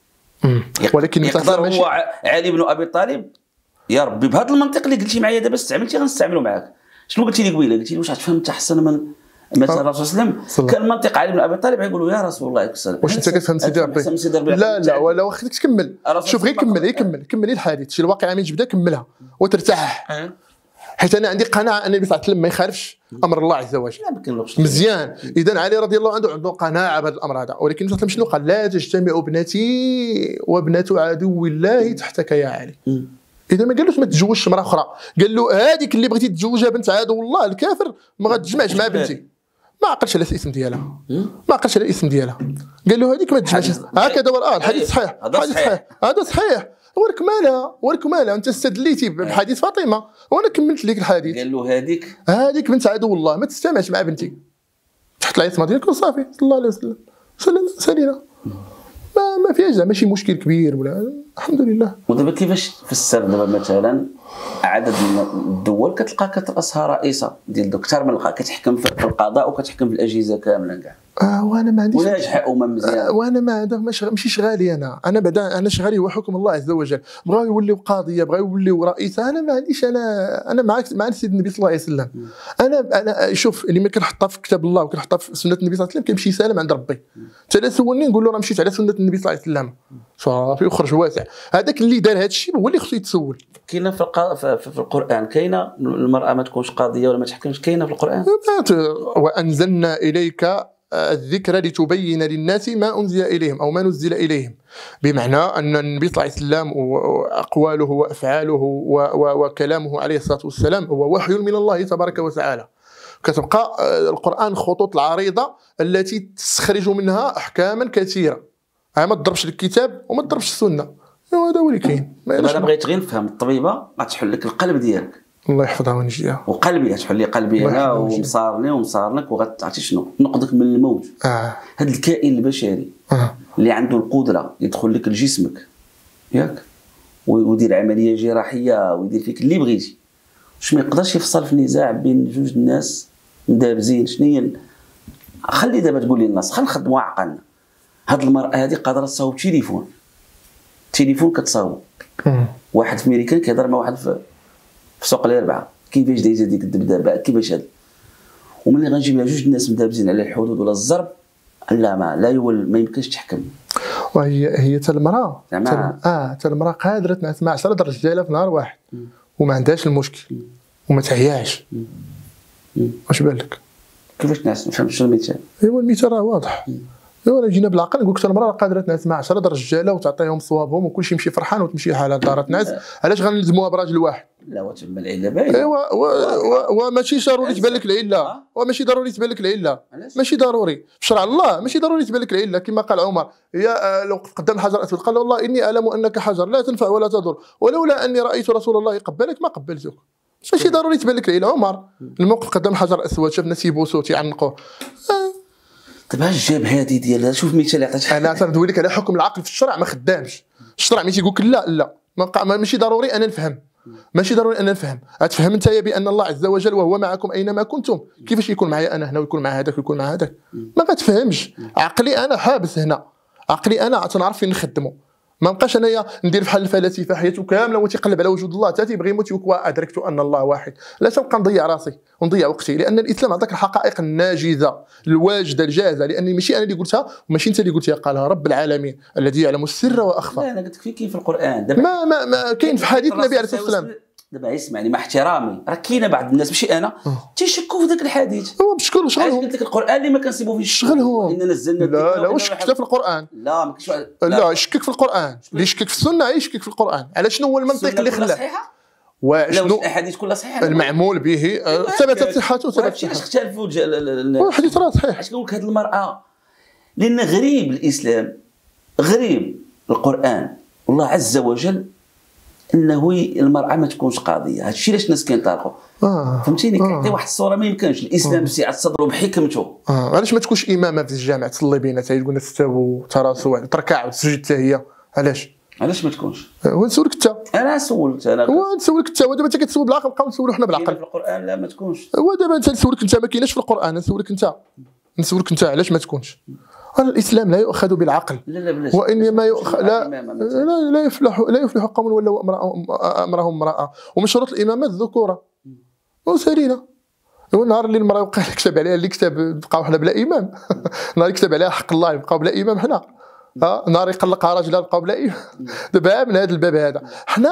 [SPEAKER 2] ولكن
[SPEAKER 1] يقدر هو علي بن ابي طالب يا ربي بهذا المنطق اللي قلتي معايا دابا استعملتي غنستعملوا معاك. شنو قلتي لي قبيله؟ قلتي لي واش غتفهم انت احسن من مثلا الرسول صلى الله عليه وسلم؟ كان منطق علي بن ابي طالب يقولوا يا رسول الله يكسر.
[SPEAKER 2] واش انت كتفهم سيدي ربي؟ لا لا ولا واخدك تكمل. شوف غير كمل غير كمل كملي الحديث. شي الواقعه من جبده كملها وترتاح. حيت انا عندي قناعه ان النبي صلى الله عليه وسلم ما يخالفش امر الله عز وجل. مزيان. اذا علي رضي الله عنه عنده قناعه بهذا الامر هذا، ولكن مثلا شنو قال؟ لا تجتمع ابنتي وابنه عدو الله تحتك يا علي. اذا ما قالوش ما تتزوجش مراه اخرى، قال له هذيك اللي بغيتي تتزوجها بنت عدو الله الكافر ما غتجمعش مع بنتي. ما عقلش على الاسم ديالها، ما عقلش على الاسم ديالها، قال له هذيك ما تجمعش. هكذا اه الحديث صحيح، الحديث صحيح، هذا صحيح. ولك مالها ولك مالها، انت استدليتي بحديث فاطمه وانا كملت لك الحديث.
[SPEAKER 1] قال له هذيك
[SPEAKER 2] هذيك بنت عدو الله ما تستمعش مع بنتي، تحت العصمه ديالك وصافي. صلى الله عليه وسلم سالينا، ما ما فيهاش زعما شي مشكل كبير ولا الحمد لله.
[SPEAKER 1] ودابا كيفاش في السر دابا مثلا عدد من الدول كتلقى كترأسها رئيسه ديال دكتور من كتحكم في القضاء وكتحكم في الاجهزه كامله كاع.
[SPEAKER 2] اه وانا ما عنديش
[SPEAKER 1] وناجحه امم مزيان.
[SPEAKER 2] آه وانا ما عندي ماشي شغالي انا انا بعدا انا شغالي هو حكم الله عز وجل. بغاو يوليو قاضيه بغاو يوليو رئيسه، انا ما عنديش. انا انا معك مع سيدنا النبي صلى الله عليه وسلم. انا انا شوف اللي ما كنحطها في كتاب الله وكنحطها في سنه النبي صلى الله عليه وسلم كيمشي سالم عند ربي. حتى لا سولني نقول له راه مشيت على سنه النبي صلى الله عليه وسلم صافي وخرج واسع. هذاك اللي دار هذا الشيء هو اللي خصو يتسول.
[SPEAKER 1] كاينه في, الق... في القران كاينه المراه ما تكونش قاضيه ولا ما تحكمش، كاينه في القران.
[SPEAKER 2] وانزلنا اليك الذكر لتبين للناس ما انزل اليهم او ما نزل اليهم، بمعنى ان النبي صلى الله عليه وسلم واقواله وافعاله وكلامه عليه الصلاه والسلام هو وحي من الله تبارك وتعالى. كتبقى القران الخطوط العريضه التي تستخرج منها احكاما كثيره. ما تضربش الكتاب وما تضربش السنه، هذا هو اللي كاين.
[SPEAKER 1] انا بغيت غير نفهم الطبيبه غتحل لك القلب ديالك،
[SPEAKER 2] الله يحفظها وينجيها،
[SPEAKER 1] وقلبي غتحل لي قلبي انا ومصارني ومصارنك وغتعطي شنو نقذك من الموت.
[SPEAKER 2] اه
[SPEAKER 1] هذا الكائن البشري
[SPEAKER 2] آه.
[SPEAKER 1] اللي عنده القدره يدخل لك لجسمك ياك ويدير عمليه جراحيه ويدير فيك اللي بغيتي، واش ما يقدرش يفصل في النزاع بين جوج الناس مدابزين؟ شنو هي؟ خلي دابا تقول لي الناس، خلينا نخدموا عقلنا. هاد المراه هذه قادره تصاوب تليفون، تليفون كتصاوب. واحد في امريكان كيهضر مع واحد في في سوق الاربعاء، كيفاش دايزه ديك الدبدبه كيفاش هذا، وملي غنجيب لها جوج الناس مدابزين على الحدود ولا الضرب، لا ما لا يول ما يمكنش تحكم.
[SPEAKER 2] وهي هي حتى المراه تل... اه حتى المراه قادره تنعس مع عشرة رجاله في نهار واحد وما عندهاش المشكل وما تعياش. واش بالك؟
[SPEAKER 1] كيفاش تنعس؟ ما فهمتش المثال.
[SPEAKER 2] ايوا المثال راه واضح. ايوا جينا بالعقل نقول لك المراه قادره تنعس مع عشرة رجاله وتعطيهم صوابهم وكلشي يمشي فرحان وتمشي حالها لدارها تنعس، علاش غنلزموها براجل واحد؟
[SPEAKER 1] لا وتما العله باينه.
[SPEAKER 2] ايوا وماشي ضروري تبان لك العله، وماشي ضروري تبان لك العله، ماشي ضروري في شرع الله، ماشي ضروري تبان لك العله. كما قال عمر يا لو قدام الحجر الاسود قال والله اني اعلم انك حجر لا تنفع ولا تضر، ولولا اني رايت رسول الله قبلك ما قبلتك. ماشي ضروري تبان لك العله. عمر الموقف قدام الحجر الاسود شاف ناس يبوسوا تيعنقوه.
[SPEAKER 1] دابا اش جاب هذه ديالها؟ شوف مثال عطيتك.
[SPEAKER 2] انا تندوي لك على حكم العقل في الشرع ما خدامش. الشرع ملي تيقول لك لا لا ما ماشي ضروري انا نفهم، ماشي ضروري انا نفهم. غتفهم انت بان الله عز وجل وهو معكم اينما كنتم، كيفاش يكون معايا انا هنا ويكون مع هذاك ويكون مع هذاك؟ ما غتفهمش. عقلي انا حابس هنا، عقلي انا تنعرف فين نخدمه. ما نبقاش انايا ندير بحال الفلاسفه حياته كامله وتيقلب على وجود الله حتى تيبغي يموت يقول ادركت ان الله واحد. لا تنبقى نضيع راسي ونضيع وقتي، لان الاسلام عطاك الحقائق الناجزه الواجده الجاهزه، لاني ماشي انا اللي قلتها وماشي انت اللي قلتها، قالها رب العالمين الذي يعلم السر واخفى.
[SPEAKER 1] لا انا قلت لك في كاين في القران دابا
[SPEAKER 2] ما ما, ما كاين في حديث النبي عليه الصلاه والسلام.
[SPEAKER 1] دابا اسمعني مع احترامي، راه كاينه بعض الناس ماشي انا تيشكوا في ذاك الحديث.
[SPEAKER 2] هو بشكل شغلهم.
[SPEAKER 1] قلت لك القران اللي ما كنسيبو فيه
[SPEAKER 2] شغلهم.
[SPEAKER 1] ان نزلنا
[SPEAKER 2] لا لا واش شككت في القران؟
[SPEAKER 1] لا ما كاينش.
[SPEAKER 2] لا يشكك في القران، اللي يشكك في السنه يشكك في القران. على شنو هو المنطق اللي خلاه؟
[SPEAKER 1] وشنو الاحاديث كلها صحيحه
[SPEAKER 2] المعمول به ثبتت صحته وثبتت
[SPEAKER 1] صحته. علاش اختلفوا
[SPEAKER 2] الحديث راه صحيح.
[SPEAKER 1] علاش كنقول لك هذه المراه؟ لان غريب الاسلام، غريب القران والله عز وجل انه المراه ما تكونش قاضيه. هادشي علاش الناس كينطلقوا.
[SPEAKER 2] آه.
[SPEAKER 1] فهمتيني؟
[SPEAKER 2] آه.
[SPEAKER 1] كيعطي واحد الصوره ما يمكنش. الاسلام سعه صدره بحكمته.
[SPEAKER 2] اه علاش ما تكونش امامه في الجامع تصلي بينا حتى يقولنا تستاو تراسوا تركع وتسجد حتى هي؟ علاش؟
[SPEAKER 1] علاش ما تكونش؟
[SPEAKER 2] ونسولك انت.
[SPEAKER 1] انا سولت انا.
[SPEAKER 2] ونسولك انت ودابا انت كتسول بالعقل نبقاو نسولوا حنا بالعقل.
[SPEAKER 1] في القران لا ما تكونش.
[SPEAKER 2] ودابا انت نسولك انت ما كايناش في القران، نسولك انت نسولك انت علاش ما تكونش؟ الاسلام لا يؤخذ بالعقل.
[SPEAKER 1] لا لا بلاش.
[SPEAKER 2] وانما يؤخذ لا لا لا يفلح لا يفلح قوم ولوا امرهم امراه، ومن شروط الامامه الذكوره. وسالينا النهار اللي المراه وقع كتب عليها اللي كتب بقاو حنا بلا امام. نهار يكتب عليها حق الله يبقاو بلا امام حنا. ها نهار يقلقها راجلها بقاو بلا امام. دابا من هذا الباب هذا حنا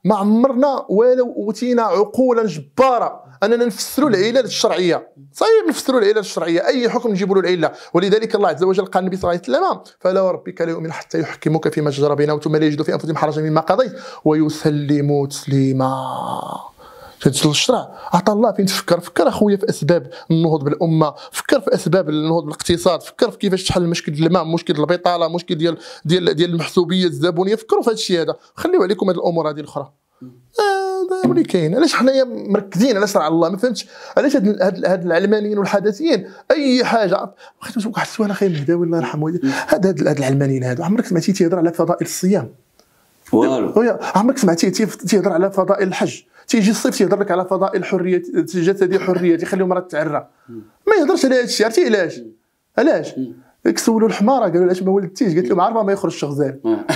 [SPEAKER 2] ما عمرنا ولو اوتينا عقولا جباره اننا نفسروا العلل الشرعيه. صحيح نفسروا العلل الشرعيه، اي حكم نجيبوا له العله، ولذلك الله عز وجل قال النبي صلى الله عليه وسلم: فلا وربك لا يؤمن حتى يحكموك فيما شجر بينهم ثم لا يجدوا في انفسهم حرجا مما قضيت ويسلموا تسليما. في الشرع عطى الله فين تفكر، فكر اخويا في اسباب النهوض بالامه، فكر في اسباب النهوض بالاقتصاد، فكر في كيفاش تحل مشكل الماء، مشكل البطاله، مشكل ديال ديال ديال المحسوبيه الزبونيه، فكروا في هذا الشيء هذا، خليو عليكم هذه الامور هذه الاخرى. هذا هو اللي كاين. علاش حنايا مركزين على شرع الله؟ ما فهمتش علاش هاد هاد العلمانيين والحداثيين اي حاجه. واحد واحد السؤال اخي مهداوي الله يرحمه، هاد هاد العلمانيين هادو عمرك سمعتي تيهضر على فضائل الصيام؟ والو. عمرك سمعتي تيهضر على فضائل الحج؟ تيجي الصيف تيهضر لك على فضائل الحريه الجسديه، حريه تيخليو المراه تعرى. ما يهضرش على هذا الشيء. عرفتي علاش؟ علاش؟ ديك سولوا الحماره قالوا علاش ما ولدتيش؟ قالت لهم عارفه ما يخرجش غزال.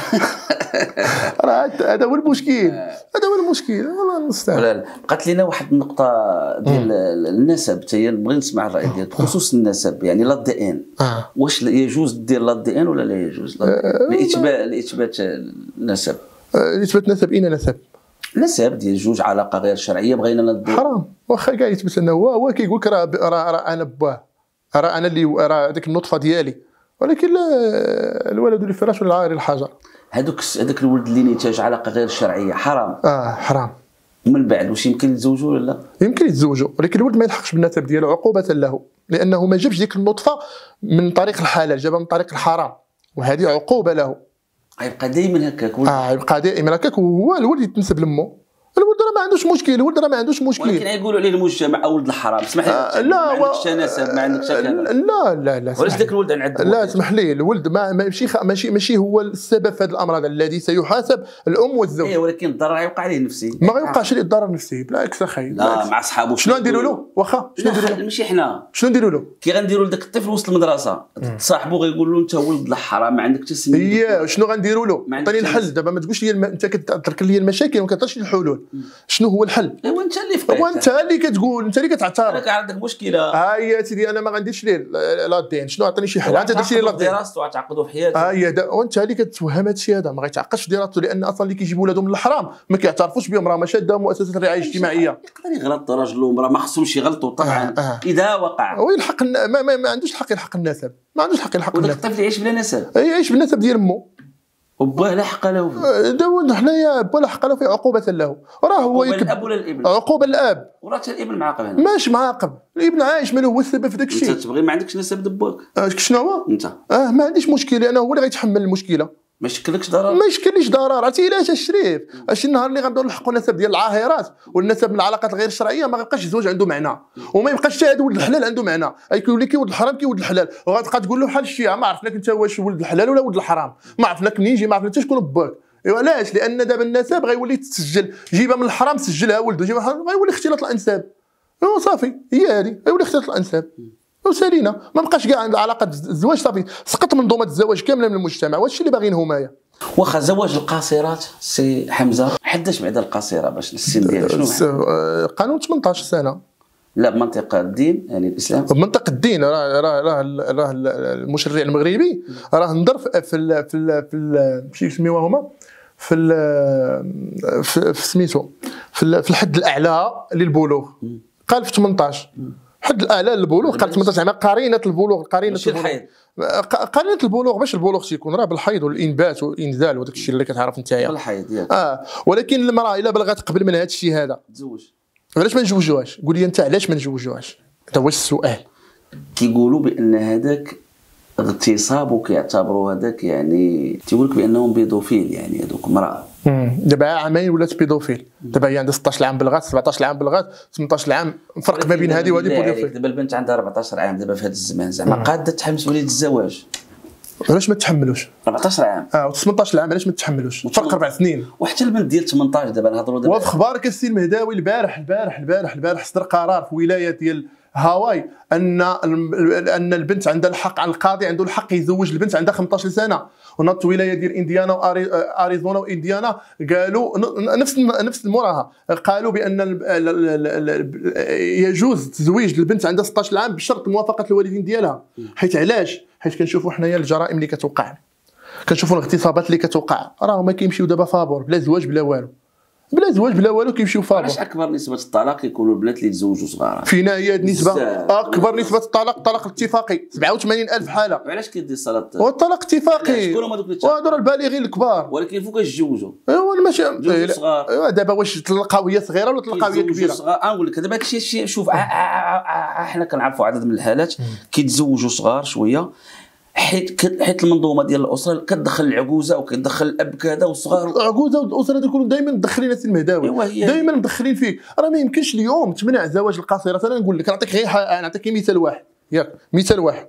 [SPEAKER 2] راه هذا هو المشكل، هذا هو المشكل. والله المستعان.
[SPEAKER 1] بقات لنا واحد النقطه ديال النسب، حتى نبغي نسمع الراي ديالك بخصوص النسب، يعني لا دي ان. واش يجوز دير لا دي ان ولا لا يجوز لاثبات لاثبات النسب؟
[SPEAKER 2] اثبات نسب اين نسب؟
[SPEAKER 1] نسب ديال جوج علاقه غير شرعيه بغينا ندير
[SPEAKER 2] حرام. واخا كاع يثبت انه هو هو كيقول لك راه راه انا باه، راه انا اللي راه هذيك النطفه ديالي، ولكن لا الولد للفراش والعار الحجر.
[SPEAKER 1] هذوك هذاك الولد اللي نتاج علاقه غير شرعيه حرام.
[SPEAKER 2] اه حرام.
[SPEAKER 1] ومن بعد واش يمكن يتزوجوا ولا لا؟
[SPEAKER 2] يمكن يتزوجوا، ولكن الولد ما يلحقش بالنسب ديالو عقوبه له، لانه ما جابش ديك النطفه من طريق الحلال، جابها من طريق الحرام، وهذه عقوبه له.
[SPEAKER 1] غيبقى دائما هكاك.
[SPEAKER 2] اه يبقى دائما هكاك، وهو الولد يتنسب لمه. الولد راه ما عندوش مشكل، الولد راه ما عندوش مشكل.
[SPEAKER 1] ولكن يقولوا عليه المجتمع ولد الحرام. اسمح لي.
[SPEAKER 2] آه لا
[SPEAKER 1] ما عندكش نسب، ما عندكش كذا.
[SPEAKER 2] لا لا لا
[SPEAKER 1] ولاش ذاك الولد نعذبو؟
[SPEAKER 2] لا اسمح لي، الولد ما ماشي ماشي ماشي هو السبب في هذا الامر هذا الذي سيحاسب الام والزوج.
[SPEAKER 1] ايه ولكن الضرر يوقع عليه نفسي.
[SPEAKER 2] ما غيوقعش ليه الضرر النفسي، بالعكس اخي.
[SPEAKER 1] لا مع صحابو.
[SPEAKER 2] شنو نديروا له؟ واخا شنو نديروا له؟
[SPEAKER 1] ماشي حنا.
[SPEAKER 2] شنو نديروا له؟
[SPEAKER 1] كي غنديروا لذاك الطفل وسط المدرسه صاحبو غيقول له انت ولد الحرام، ما عندك حتى سميه.
[SPEAKER 2] اييه شنو غنديروا له؟ عطيني الحل دابا. ما تقولش لي الم... انت كترك لي المشاكل وما كتعطيش لي الحلول. شنو هو الحل؟
[SPEAKER 1] ايوا انت اللي فقيت.
[SPEAKER 2] هو انت اللي كتقول، انت اللي كتعترض.
[SPEAKER 1] راك عندك مشكله.
[SPEAKER 2] ها هي سيدي انا ما غنديرش ليه لا دين. شنو عطيني شي حل. انت درتي لي لا دين
[SPEAKER 1] دراسته وتعقدوا في حياته.
[SPEAKER 2] ها هي وانت اللي كتوهم هذا الشيء هذا. ما غيتعقدش في دراسته، لان اصلا اللي كيجيبوا ولادهم من الحرام ما كيعترفوش بهم، راه ما شاده مؤسسه الرعايه الاجتماعيه.
[SPEAKER 1] يقدر يغلط راجل ومراه، ما خصهمش يغلطوا طبعا. آه آه. اذا وقع
[SPEAKER 2] ويلحق ما, ما, ما عندوش الحق يلحق النسب، ما عندوش الحق يلحق النسب.
[SPEAKER 1] وداك الطفل يعيش بلا نسب.
[SPEAKER 2] يعيش بالنسب ديال امه،
[SPEAKER 1] وباه لا حق له.
[SPEAKER 2] داود حنايا با لا حق له في عقوبه له. راه هو
[SPEAKER 1] يكب الاب ولا الابن؟
[SPEAKER 2] عقوبه الاب.
[SPEAKER 1] وراه حتى الابن معاقب هنا.
[SPEAKER 2] ماشي معاقب، الابن عايش مالو هو السبب في داك الشيء.
[SPEAKER 1] انت تبغي ما عندكش نسب دبوك.
[SPEAKER 2] آه شنو هو؟
[SPEAKER 1] انت
[SPEAKER 2] اه ما عنديش مشكل، لانه هو اللي غيتحمل المشكله.
[SPEAKER 1] ما يشكلكش ضرر.
[SPEAKER 2] ما يشكلنيش ضرر. عرفتي علاش الشريف؟ اش النهار اللي غنبداو نلحقوا النسب ديال العاهرات والنسب من العلاقات الغير الشرعيه ما غيبقاش الزواج عنده معنى، وما يبقاش حتى هذا ولد الحلال عنده معنى. كيولي كيولد الحرام كيولد الحلال، وغتبقى تقول له بحال الشيعه ما عرفناك انت واش ولد الحلال ولا ولد الحرام، ما عرفناك منين يجي، ما عرفنا حتى شكون باك. ايوا علاش؟ لان دابا النسب غيولي تسجل، جيبها من الحرام سجلها ولده، جيبها من الحرام غيولي اختلاط الانساب. ايوا صافي هي هذه، غيولي اختلاط الانساب وسالينا. ما بقاش كاع عند علاقه الزواج، صافي سقط منظومه الزواج كامله من المجتمع. واش اللي باغيين هما؟
[SPEAKER 1] واخا زواج القاصرات سي حمزه، حداش بعدا القاصره باش السن ديالها شنو؟
[SPEAKER 2] قانون ثمنطاش سنه.
[SPEAKER 1] لا بمنطق الدين يعني الاسلام.
[SPEAKER 2] بمنطق الدين راه راه راه راه المشرع المغربي راه نظر في ال في ال في ماشي يسميوها هما في ال في سميتو في, في الحد الاعلى للبلوغ، قال في ثمنطاش. الحد الاعلى للبلوغ قال ثمنطاش، زعما قرينه البلوغ. قرينه البلوغ قرينه البلوغ باش البلوغ تيكون راه بالحيض والانبات والانزال وداك الشيء اللي كتعرف نتايا.
[SPEAKER 1] بالحيض ياك.
[SPEAKER 2] اه ولكن المراه الا بلغت قبل من هذا الشيء هذا
[SPEAKER 1] تزوج.
[SPEAKER 2] علاش ما نجوجوهاش؟ قول لي انت علاش ما نجوجوهاش؟ هذا هو السؤال.
[SPEAKER 1] كيقولوا بان هذاك اغتصاب، وكيعتبروا هذاك يعني تيقول لك بانهم بيدوفيل، يعني هذوك امراه.
[SPEAKER 2] دابا عامين ولات بيدوفيل. دابا هي عندها ستطاش عام بلغات، سبعطاش عام بلغات، ثمنطاش عام، فرق ما بين هذه وهذه بيدوفيل.
[SPEAKER 1] دابا البنت عندها أربعطاش عام دابا في هذا الزمان، زعما قاده تحمل مسؤوليه الزواج.
[SPEAKER 2] علاش ما تحملوش؟
[SPEAKER 1] أربعطاش عام
[SPEAKER 2] اه و18 عام علاش ما تحملوش؟ فرق اربع سنين.
[SPEAKER 1] وحتى البنت ديال ثمنطاش دابا نهضروا دابا.
[SPEAKER 2] وفي اخبارك السي المهداوي البارح البارح البارح البارح صدر قرار في ولايه ديال هاواي ان ان البنت عندها الحق، على القاضي عنده الحق يزوج البنت عندها خمطاش سنه. ونط ولايه ديال انديانا واريزونا وانديانا قالوا نفس نفس المراها، قالوا بان يجوز تزويج البنت عندها ستطاش عام بشرط موافقه الوالدين ديالها. حيت علاش؟ حيت كنشوفوا حنايا الجرائم اللي كتوقع، كنشوفوا الاغتصابات اللي كتوقع، راه ما كيمشيو دابا فابور بلا زواج بلا والو. بلا زواج بلا والو كيمشيو فابور.
[SPEAKER 1] علاش اكبر نسبه الطلاق يكونوا البنات اللي يتزوجوا صغار؟
[SPEAKER 2] فينا هي النسبه اكبر نسبه الطلاق الطلاق الاتفاقي سبعة وثمانين ألف حاله.
[SPEAKER 1] وعلاش كيدير الصلاه؟
[SPEAKER 2] هو الطلاق اتفاقي.
[SPEAKER 1] شكون هما دوك اللي
[SPEAKER 2] وهادو البالغين الكبار
[SPEAKER 1] ولكن فوقاش يتزوجوا؟
[SPEAKER 2] ايوا ماشي
[SPEAKER 1] صغار.
[SPEAKER 2] ايوا دابا واش تلقاويه صغيره ولا تلقاويه كبيره؟
[SPEAKER 1] صغار نقول لك دابا هادشي الشيء شوف احنا كنعرفوا عدد من الحالات كيتزوجوا صغار شويه حيت حيت المنظومه ديال الاسره كتدخل العجوزه وكتدخل الاب كذا والصغار.
[SPEAKER 2] العجوزه والاسره تكونوا دائما مدخلين السي المهداوي دائما مدخلين فيك. راه ما يمكنش اليوم تمنع زواج القاصرات. انا نقول لك نعطيك غير نعطيك مثال واحد ياك مثال واحد.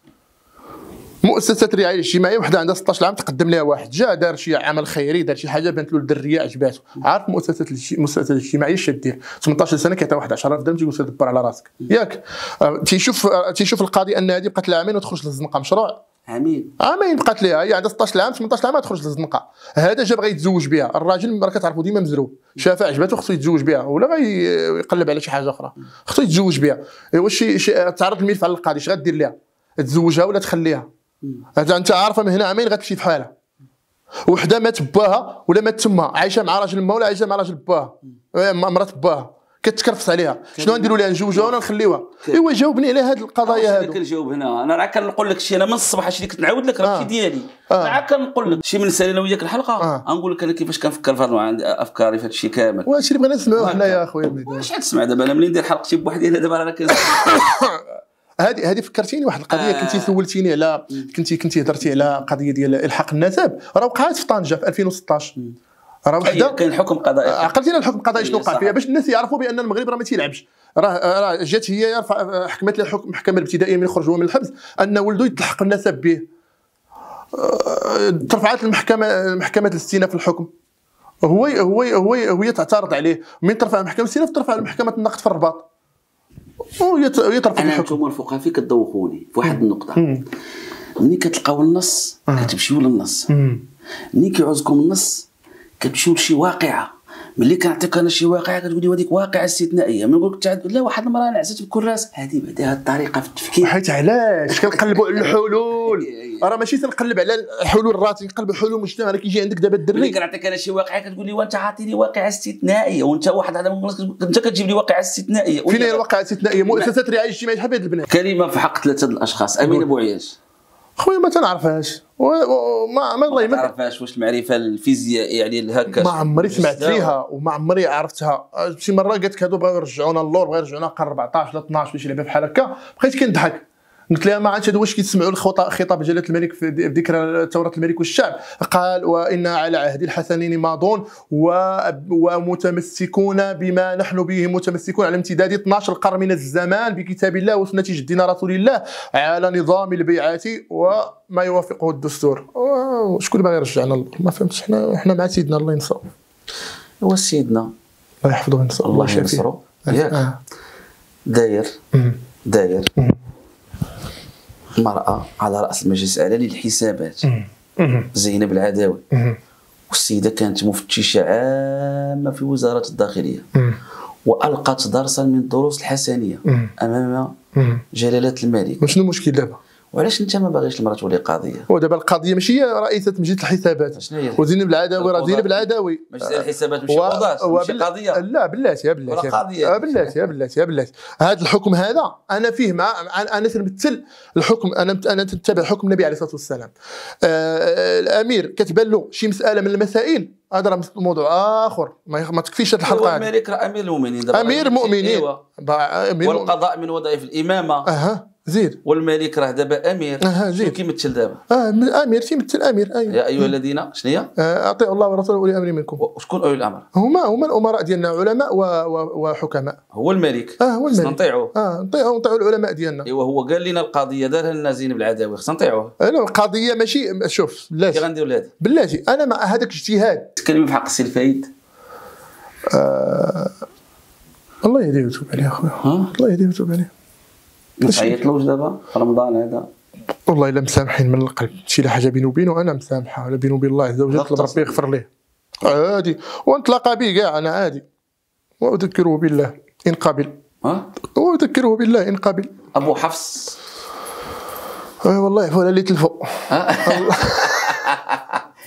[SPEAKER 2] مؤسسه الرعايه الاجتماعيه وحده عندها ستطاش عام تقدم لها واحد جا دار شي عمل خيري دار شي حاجه بانت له الدريه عجباتو. عارف مؤسسه المؤسسه الاجتماعيه اش دير؟ ثمنطاش سنه كيعطي واحد عشرة آلاف درهم تيقول سير دبر على راسك ياك. تيشوف تيشوف القاضي ان هذه بقات لها عامين وتخرج للزنقه مشروع
[SPEAKER 1] عامين
[SPEAKER 2] عامين بقات لها هي عندها ستطاش عام ثمنطاش عام تخرج للزنقه. هذا جا بغى يتزوج بها الراجل راه كتعرفوا ديما مزروب شافها عجباتو خصو يتزوج بها ولا غيقلب على شي حاجه اخرى خصو يتزوج بها. واش تعرض الملف على القاضي اش غدير لها؟ تزوجها ولا تخليها؟ انت عارفه من هنا عامين غتمشي في حالها. وحده مات باها ولا مات تما عايشه مع راجل ما ولا عايشه مع راجل باها مرات باها كتكرفس عليها. شنو نديروا لها؟ نجوجوها ولا نخليوها؟ ايوا جاوبني على هذه القضايا هذو.
[SPEAKER 1] كنجاوب هنا انا راه كنقول لك شي انا من الصباح اش اللي كنت نعاود لك راه شي ديالي راه كنقول لك شي من سالي انا وياك الحلقه غنقول لك انا كيفاش كنفكر في هذا افكاري في هذا الشيء كامل.
[SPEAKER 2] واش اللي بغينا نسمعوا حنا يا خويا؟
[SPEAKER 1] واش غتسمع دابا انا منين ندير حلقتي بوحدي انا دابا انا كنسمع.
[SPEAKER 2] هذه هذه فكرتيني واحد القضيه آه. كنتي سولتيني على كنتي كنتي هضرتي على قضيه ديال الحاق النسب راه وقعت في طنجه في ألفين وستطاش. راه وحده
[SPEAKER 1] كاين حكم قضائي
[SPEAKER 2] عقلتينا الحكم القضائي شنو وقع فيها باش الناس يعرفوا بان المغرب راه ما تيلعبش. راه راه جات هي يرفع حكمت لها الحكم المحكمه الابتدائيه من يخرج هو من الحبس ان ولده يتلحق النسب به. ترفعت المحكمه المحكمه الاستئناف الحكم هو هو هو هو تعترض عليه. من ترفع المحكمه الاستئناف ترفع المحكمه النقد في الرباط ويترفع
[SPEAKER 1] انا انتم الفقهاء فين كتذوقوني في واحد النقطه. ملي كتلقاو النص كتمشيو للنص ملي كيعوزكم النص كتمشيو لشي واقعه. ملي كنعطيك انا شي واقعه كتقول لي هذيك واقعه استثنائيه. ملي نقول لك لا واحد المراه نعست بكراس هذه بعدا الطريقه في التفكير
[SPEAKER 2] حيت علاش كنقلبوا على الحلول. راه ماشي تنقلب على الحلول الراتي نقلب على حلول مجتمع. راه كيجي عندك دابا الدري
[SPEAKER 1] ملي كنعطيك انا شي واقعه كتقول لي وانت عاطيني واقعه استثنائيه وانت واحد هذا انت كتجيب لي واقعه استثنائيه.
[SPEAKER 2] فين هي الواقعه الاستثنائيه؟ مؤسسات الرعايه الاجتماعيه شحال هاد البنات.
[SPEAKER 1] كلمه في حق ثلاثه الاشخاص. امين ابو عياش
[SPEAKER 2] خويا ما تنعرفهاش وما ما والله
[SPEAKER 1] ما تعرفهاش. واش المعرفه الفيزياء يعني هكا
[SPEAKER 2] ما عمري سمعت فيها وما عمري عرفتها. شي مره قالت لك هادو بغاو يرجعونا اللور بغاو يرجعونا القرن أربعطاش ولا اثناش ولا شي لعبه بحال هكا. بقيت كنضحك قلت لها ما عرفتش هادو واش كيتسمعوا خطاب جلاله الملك في ذكرى ثوره الملك والشعب. قال وانا على عهد الحسنين ماضون ومتمسكون بما نحن به متمسكون على امتداد اثناش القرن من الزمان بكتاب الله وسنه جدنا رسول الله على نظام البيعات وما يوافقه الدستور. شكون باغي يرجعنا اللور؟ ما فهمتش. حنا حنا مع سيدنا الله ينصرو.
[SPEAKER 1] هو سيدنا
[SPEAKER 2] الله يحفظه وينصرو
[SPEAKER 1] الله ينصرو ياك. داير داير مرأة على رأس المجلس الإعلامي للحسابات زينب العداوي والسيدة كانت مفتشة عامة في وزارة الداخلية وألقت درسا من دروس الحسنية أمام جلالة الملك.
[SPEAKER 2] شنو المشكل دابا؟
[SPEAKER 1] وعلاش انت ما باغيش المراه تولي قاضيه؟
[SPEAKER 2] ودابا القضيه ماشي هي رئيسه مجلس الحسابات وزينب العداوي راه زينب العداوي
[SPEAKER 1] مجلس الحسابات ماشي قضاة ماشي قضيه.
[SPEAKER 2] لا بلاتي يا بلاتي يا بلاتي يا بلاتي يا بلاتي هذا الحكم هذا انا فيه مع انا تنمثل الحكم. انا انا تتبع حكم النبي عليه الصلاه والسلام. آه الامير كتبان له شي مساله من المسائل هذا راه موضوع اخر ما تكفيش هذه الحلقه.
[SPEAKER 1] الملك راه امير المؤمنين دابا
[SPEAKER 2] امير المؤمنين
[SPEAKER 1] والقضاء من وظائف الامامه.
[SPEAKER 2] اها زيد
[SPEAKER 1] والملك راه دابا امير.
[SPEAKER 2] اه
[SPEAKER 1] شنو كيمثل دابا؟
[SPEAKER 2] اه امير تيمثل امير. أيوة.
[SPEAKER 1] يا ايها الذين شنو هي؟
[SPEAKER 2] آه اطيعوا الله ورسوله واولي الامر منكم.
[SPEAKER 1] وشكون اولي الامر؟
[SPEAKER 2] هما هما الامراء ديالنا علماء و... و... وحكماء.
[SPEAKER 1] هو الملك.
[SPEAKER 2] اه هو الملك.
[SPEAKER 1] خصنا نطيعوه.
[SPEAKER 2] اه نطيعوا نطيعوا العلماء ديالنا.
[SPEAKER 1] ايوا هو قال لنا القضيه دارها لنا زينب العداوي خصنا نطيعوه.
[SPEAKER 2] لا القضيه ماشي شوف بلاتي
[SPEAKER 1] كي غنديروا لهذا
[SPEAKER 2] بلاتي انا مع هذاك الاجتهاد.
[SPEAKER 1] تكلمي في حق السي الفايد.
[SPEAKER 2] آه... الله يهديه ويتوب عليه اخويا. الله يهديه ويتوب عليه.
[SPEAKER 1] ما تعيطلوش دابا في رمضان هذا؟
[SPEAKER 2] والله الا مسامحين من القلب. شي حاجه بيني وبينه انا مسامحه ولا بيني وبين الله عز وجل طلب ربي يغفر ليه عادي ونتلاقى به كاع انا عادي واذكره بالله ان قبل.
[SPEAKER 1] ها
[SPEAKER 2] واذكره بالله ان قبل.
[SPEAKER 1] ابو حفص
[SPEAKER 2] اه والله يعفو على اللي تلفوا.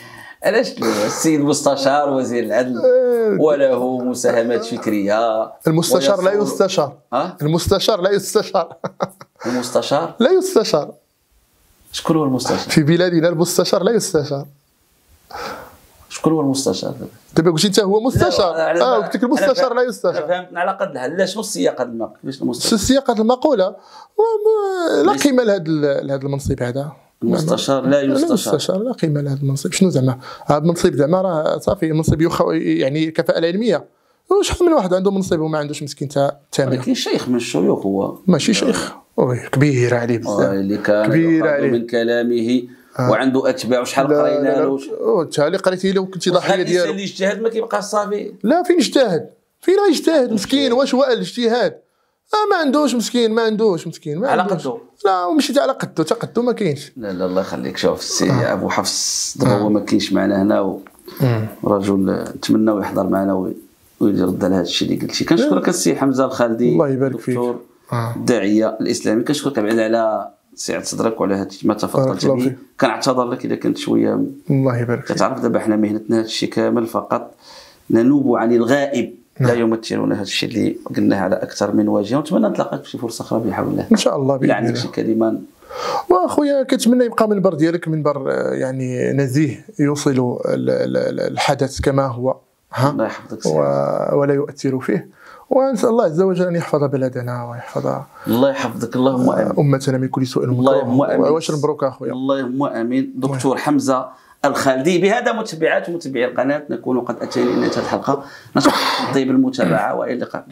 [SPEAKER 1] علاش السيد المستشار وزير العدل وله مساهمات فكريه؟
[SPEAKER 2] المستشار لا يستشار.
[SPEAKER 1] ها؟
[SPEAKER 2] المستشار لا يستشار.
[SPEAKER 1] المستشار
[SPEAKER 2] لا يستشار.
[SPEAKER 1] شكون هو المستشار؟
[SPEAKER 2] في بلادنا المستشار لا يستشار.
[SPEAKER 1] شكون هو المستشار؟
[SPEAKER 2] دابا قلتي انت هو مستشار. اه قلت لك المستشار لا يستشار.
[SPEAKER 1] فهمتنا على قد الحل. لا شنو السياق هذا المقال؟ كيفاش المستشار؟
[SPEAKER 2] السياق هذه المقوله لا قيمه لهذا لهذا المنصب هذا.
[SPEAKER 1] المستشار لا يستشار.
[SPEAKER 2] لا يستشار لا قيمه لهذا المنصب. شنو زعما هذا المنصب زعما راه صافي منصب يعني الكفاءه العلميه. شحال من واحد عنده منصب وما عندوش مسكين تاع الثامنه.
[SPEAKER 1] ولكن شيخ من الشيوخ هو
[SPEAKER 2] ماشي شيخ. وي كبير عليه بزاف.
[SPEAKER 1] اللي كان
[SPEAKER 2] كبير عليه
[SPEAKER 1] من كلامه آه. وعنده اتباع. وشحال قرينا له.
[SPEAKER 2] انت اللي قريتي له كنتي ضحيه ديالو.
[SPEAKER 1] اللي اجتهد ما كيبقاش صافي.
[SPEAKER 2] لا فين اجتهد؟ فين غيجتهد مسكين؟ واش هو الاجتهاد؟ آه ما عندوش مسكين ما عندوش مسكين ما
[SPEAKER 1] على
[SPEAKER 2] عندوش.
[SPEAKER 1] قدو.
[SPEAKER 2] لا ومشيت على قدو تا قدو ما كاينش.
[SPEAKER 1] لا لا الله يخليك. شوف السي آه. ابو حفص دابا هو ما كاينش معنا هنا و... رجل نتمنى يحضر معنا ويرد على هذا الشيء اللي قلتي. كنشكرك السي حمزه الخالدي.
[SPEAKER 2] الله يبارك فيك.
[SPEAKER 1] دكتور الداعيه الاسلامي. كنشكرك بعد على سعه صدرك وعلى هذا ما تفضلت به. كنعتذر لك اذا كنت شويه.
[SPEAKER 2] الله يبارك فيك.
[SPEAKER 1] كتعرف دابا حنا مهنتنا هذا الشيء كامل فقط ننوب عن الغائب. لا يمثلون هذا الشيء اللي قلناه على اكثر من وجه. ونتمنى نتلاقاك في شي فرصه اخرى بحول الله
[SPEAKER 2] ان شاء الله.
[SPEAKER 1] باذن عندك شي كلمه.
[SPEAKER 2] واخويا كنتمنى يبقى منبر ديالك منبر يعني نزيه يوصل الحدث كما هو. ها
[SPEAKER 1] الله يحفظك
[SPEAKER 2] و... ولا يؤثر فيه. ونسال الله عز وجل ان يحفظ بلدنا ويحفظ
[SPEAKER 1] الله يحفظك اللهم امين
[SPEAKER 2] امتنا من كل سوء
[SPEAKER 1] اللهم امين.
[SPEAKER 2] واش مبروك اخويا.
[SPEAKER 1] اللهم امين. دكتور حمزه الخالدي. بهذا متبعات ومتبعي القناه نكون قد اتينا الى نهايه الحلقه. نشكركم طيب المتابعه والى اللقاء.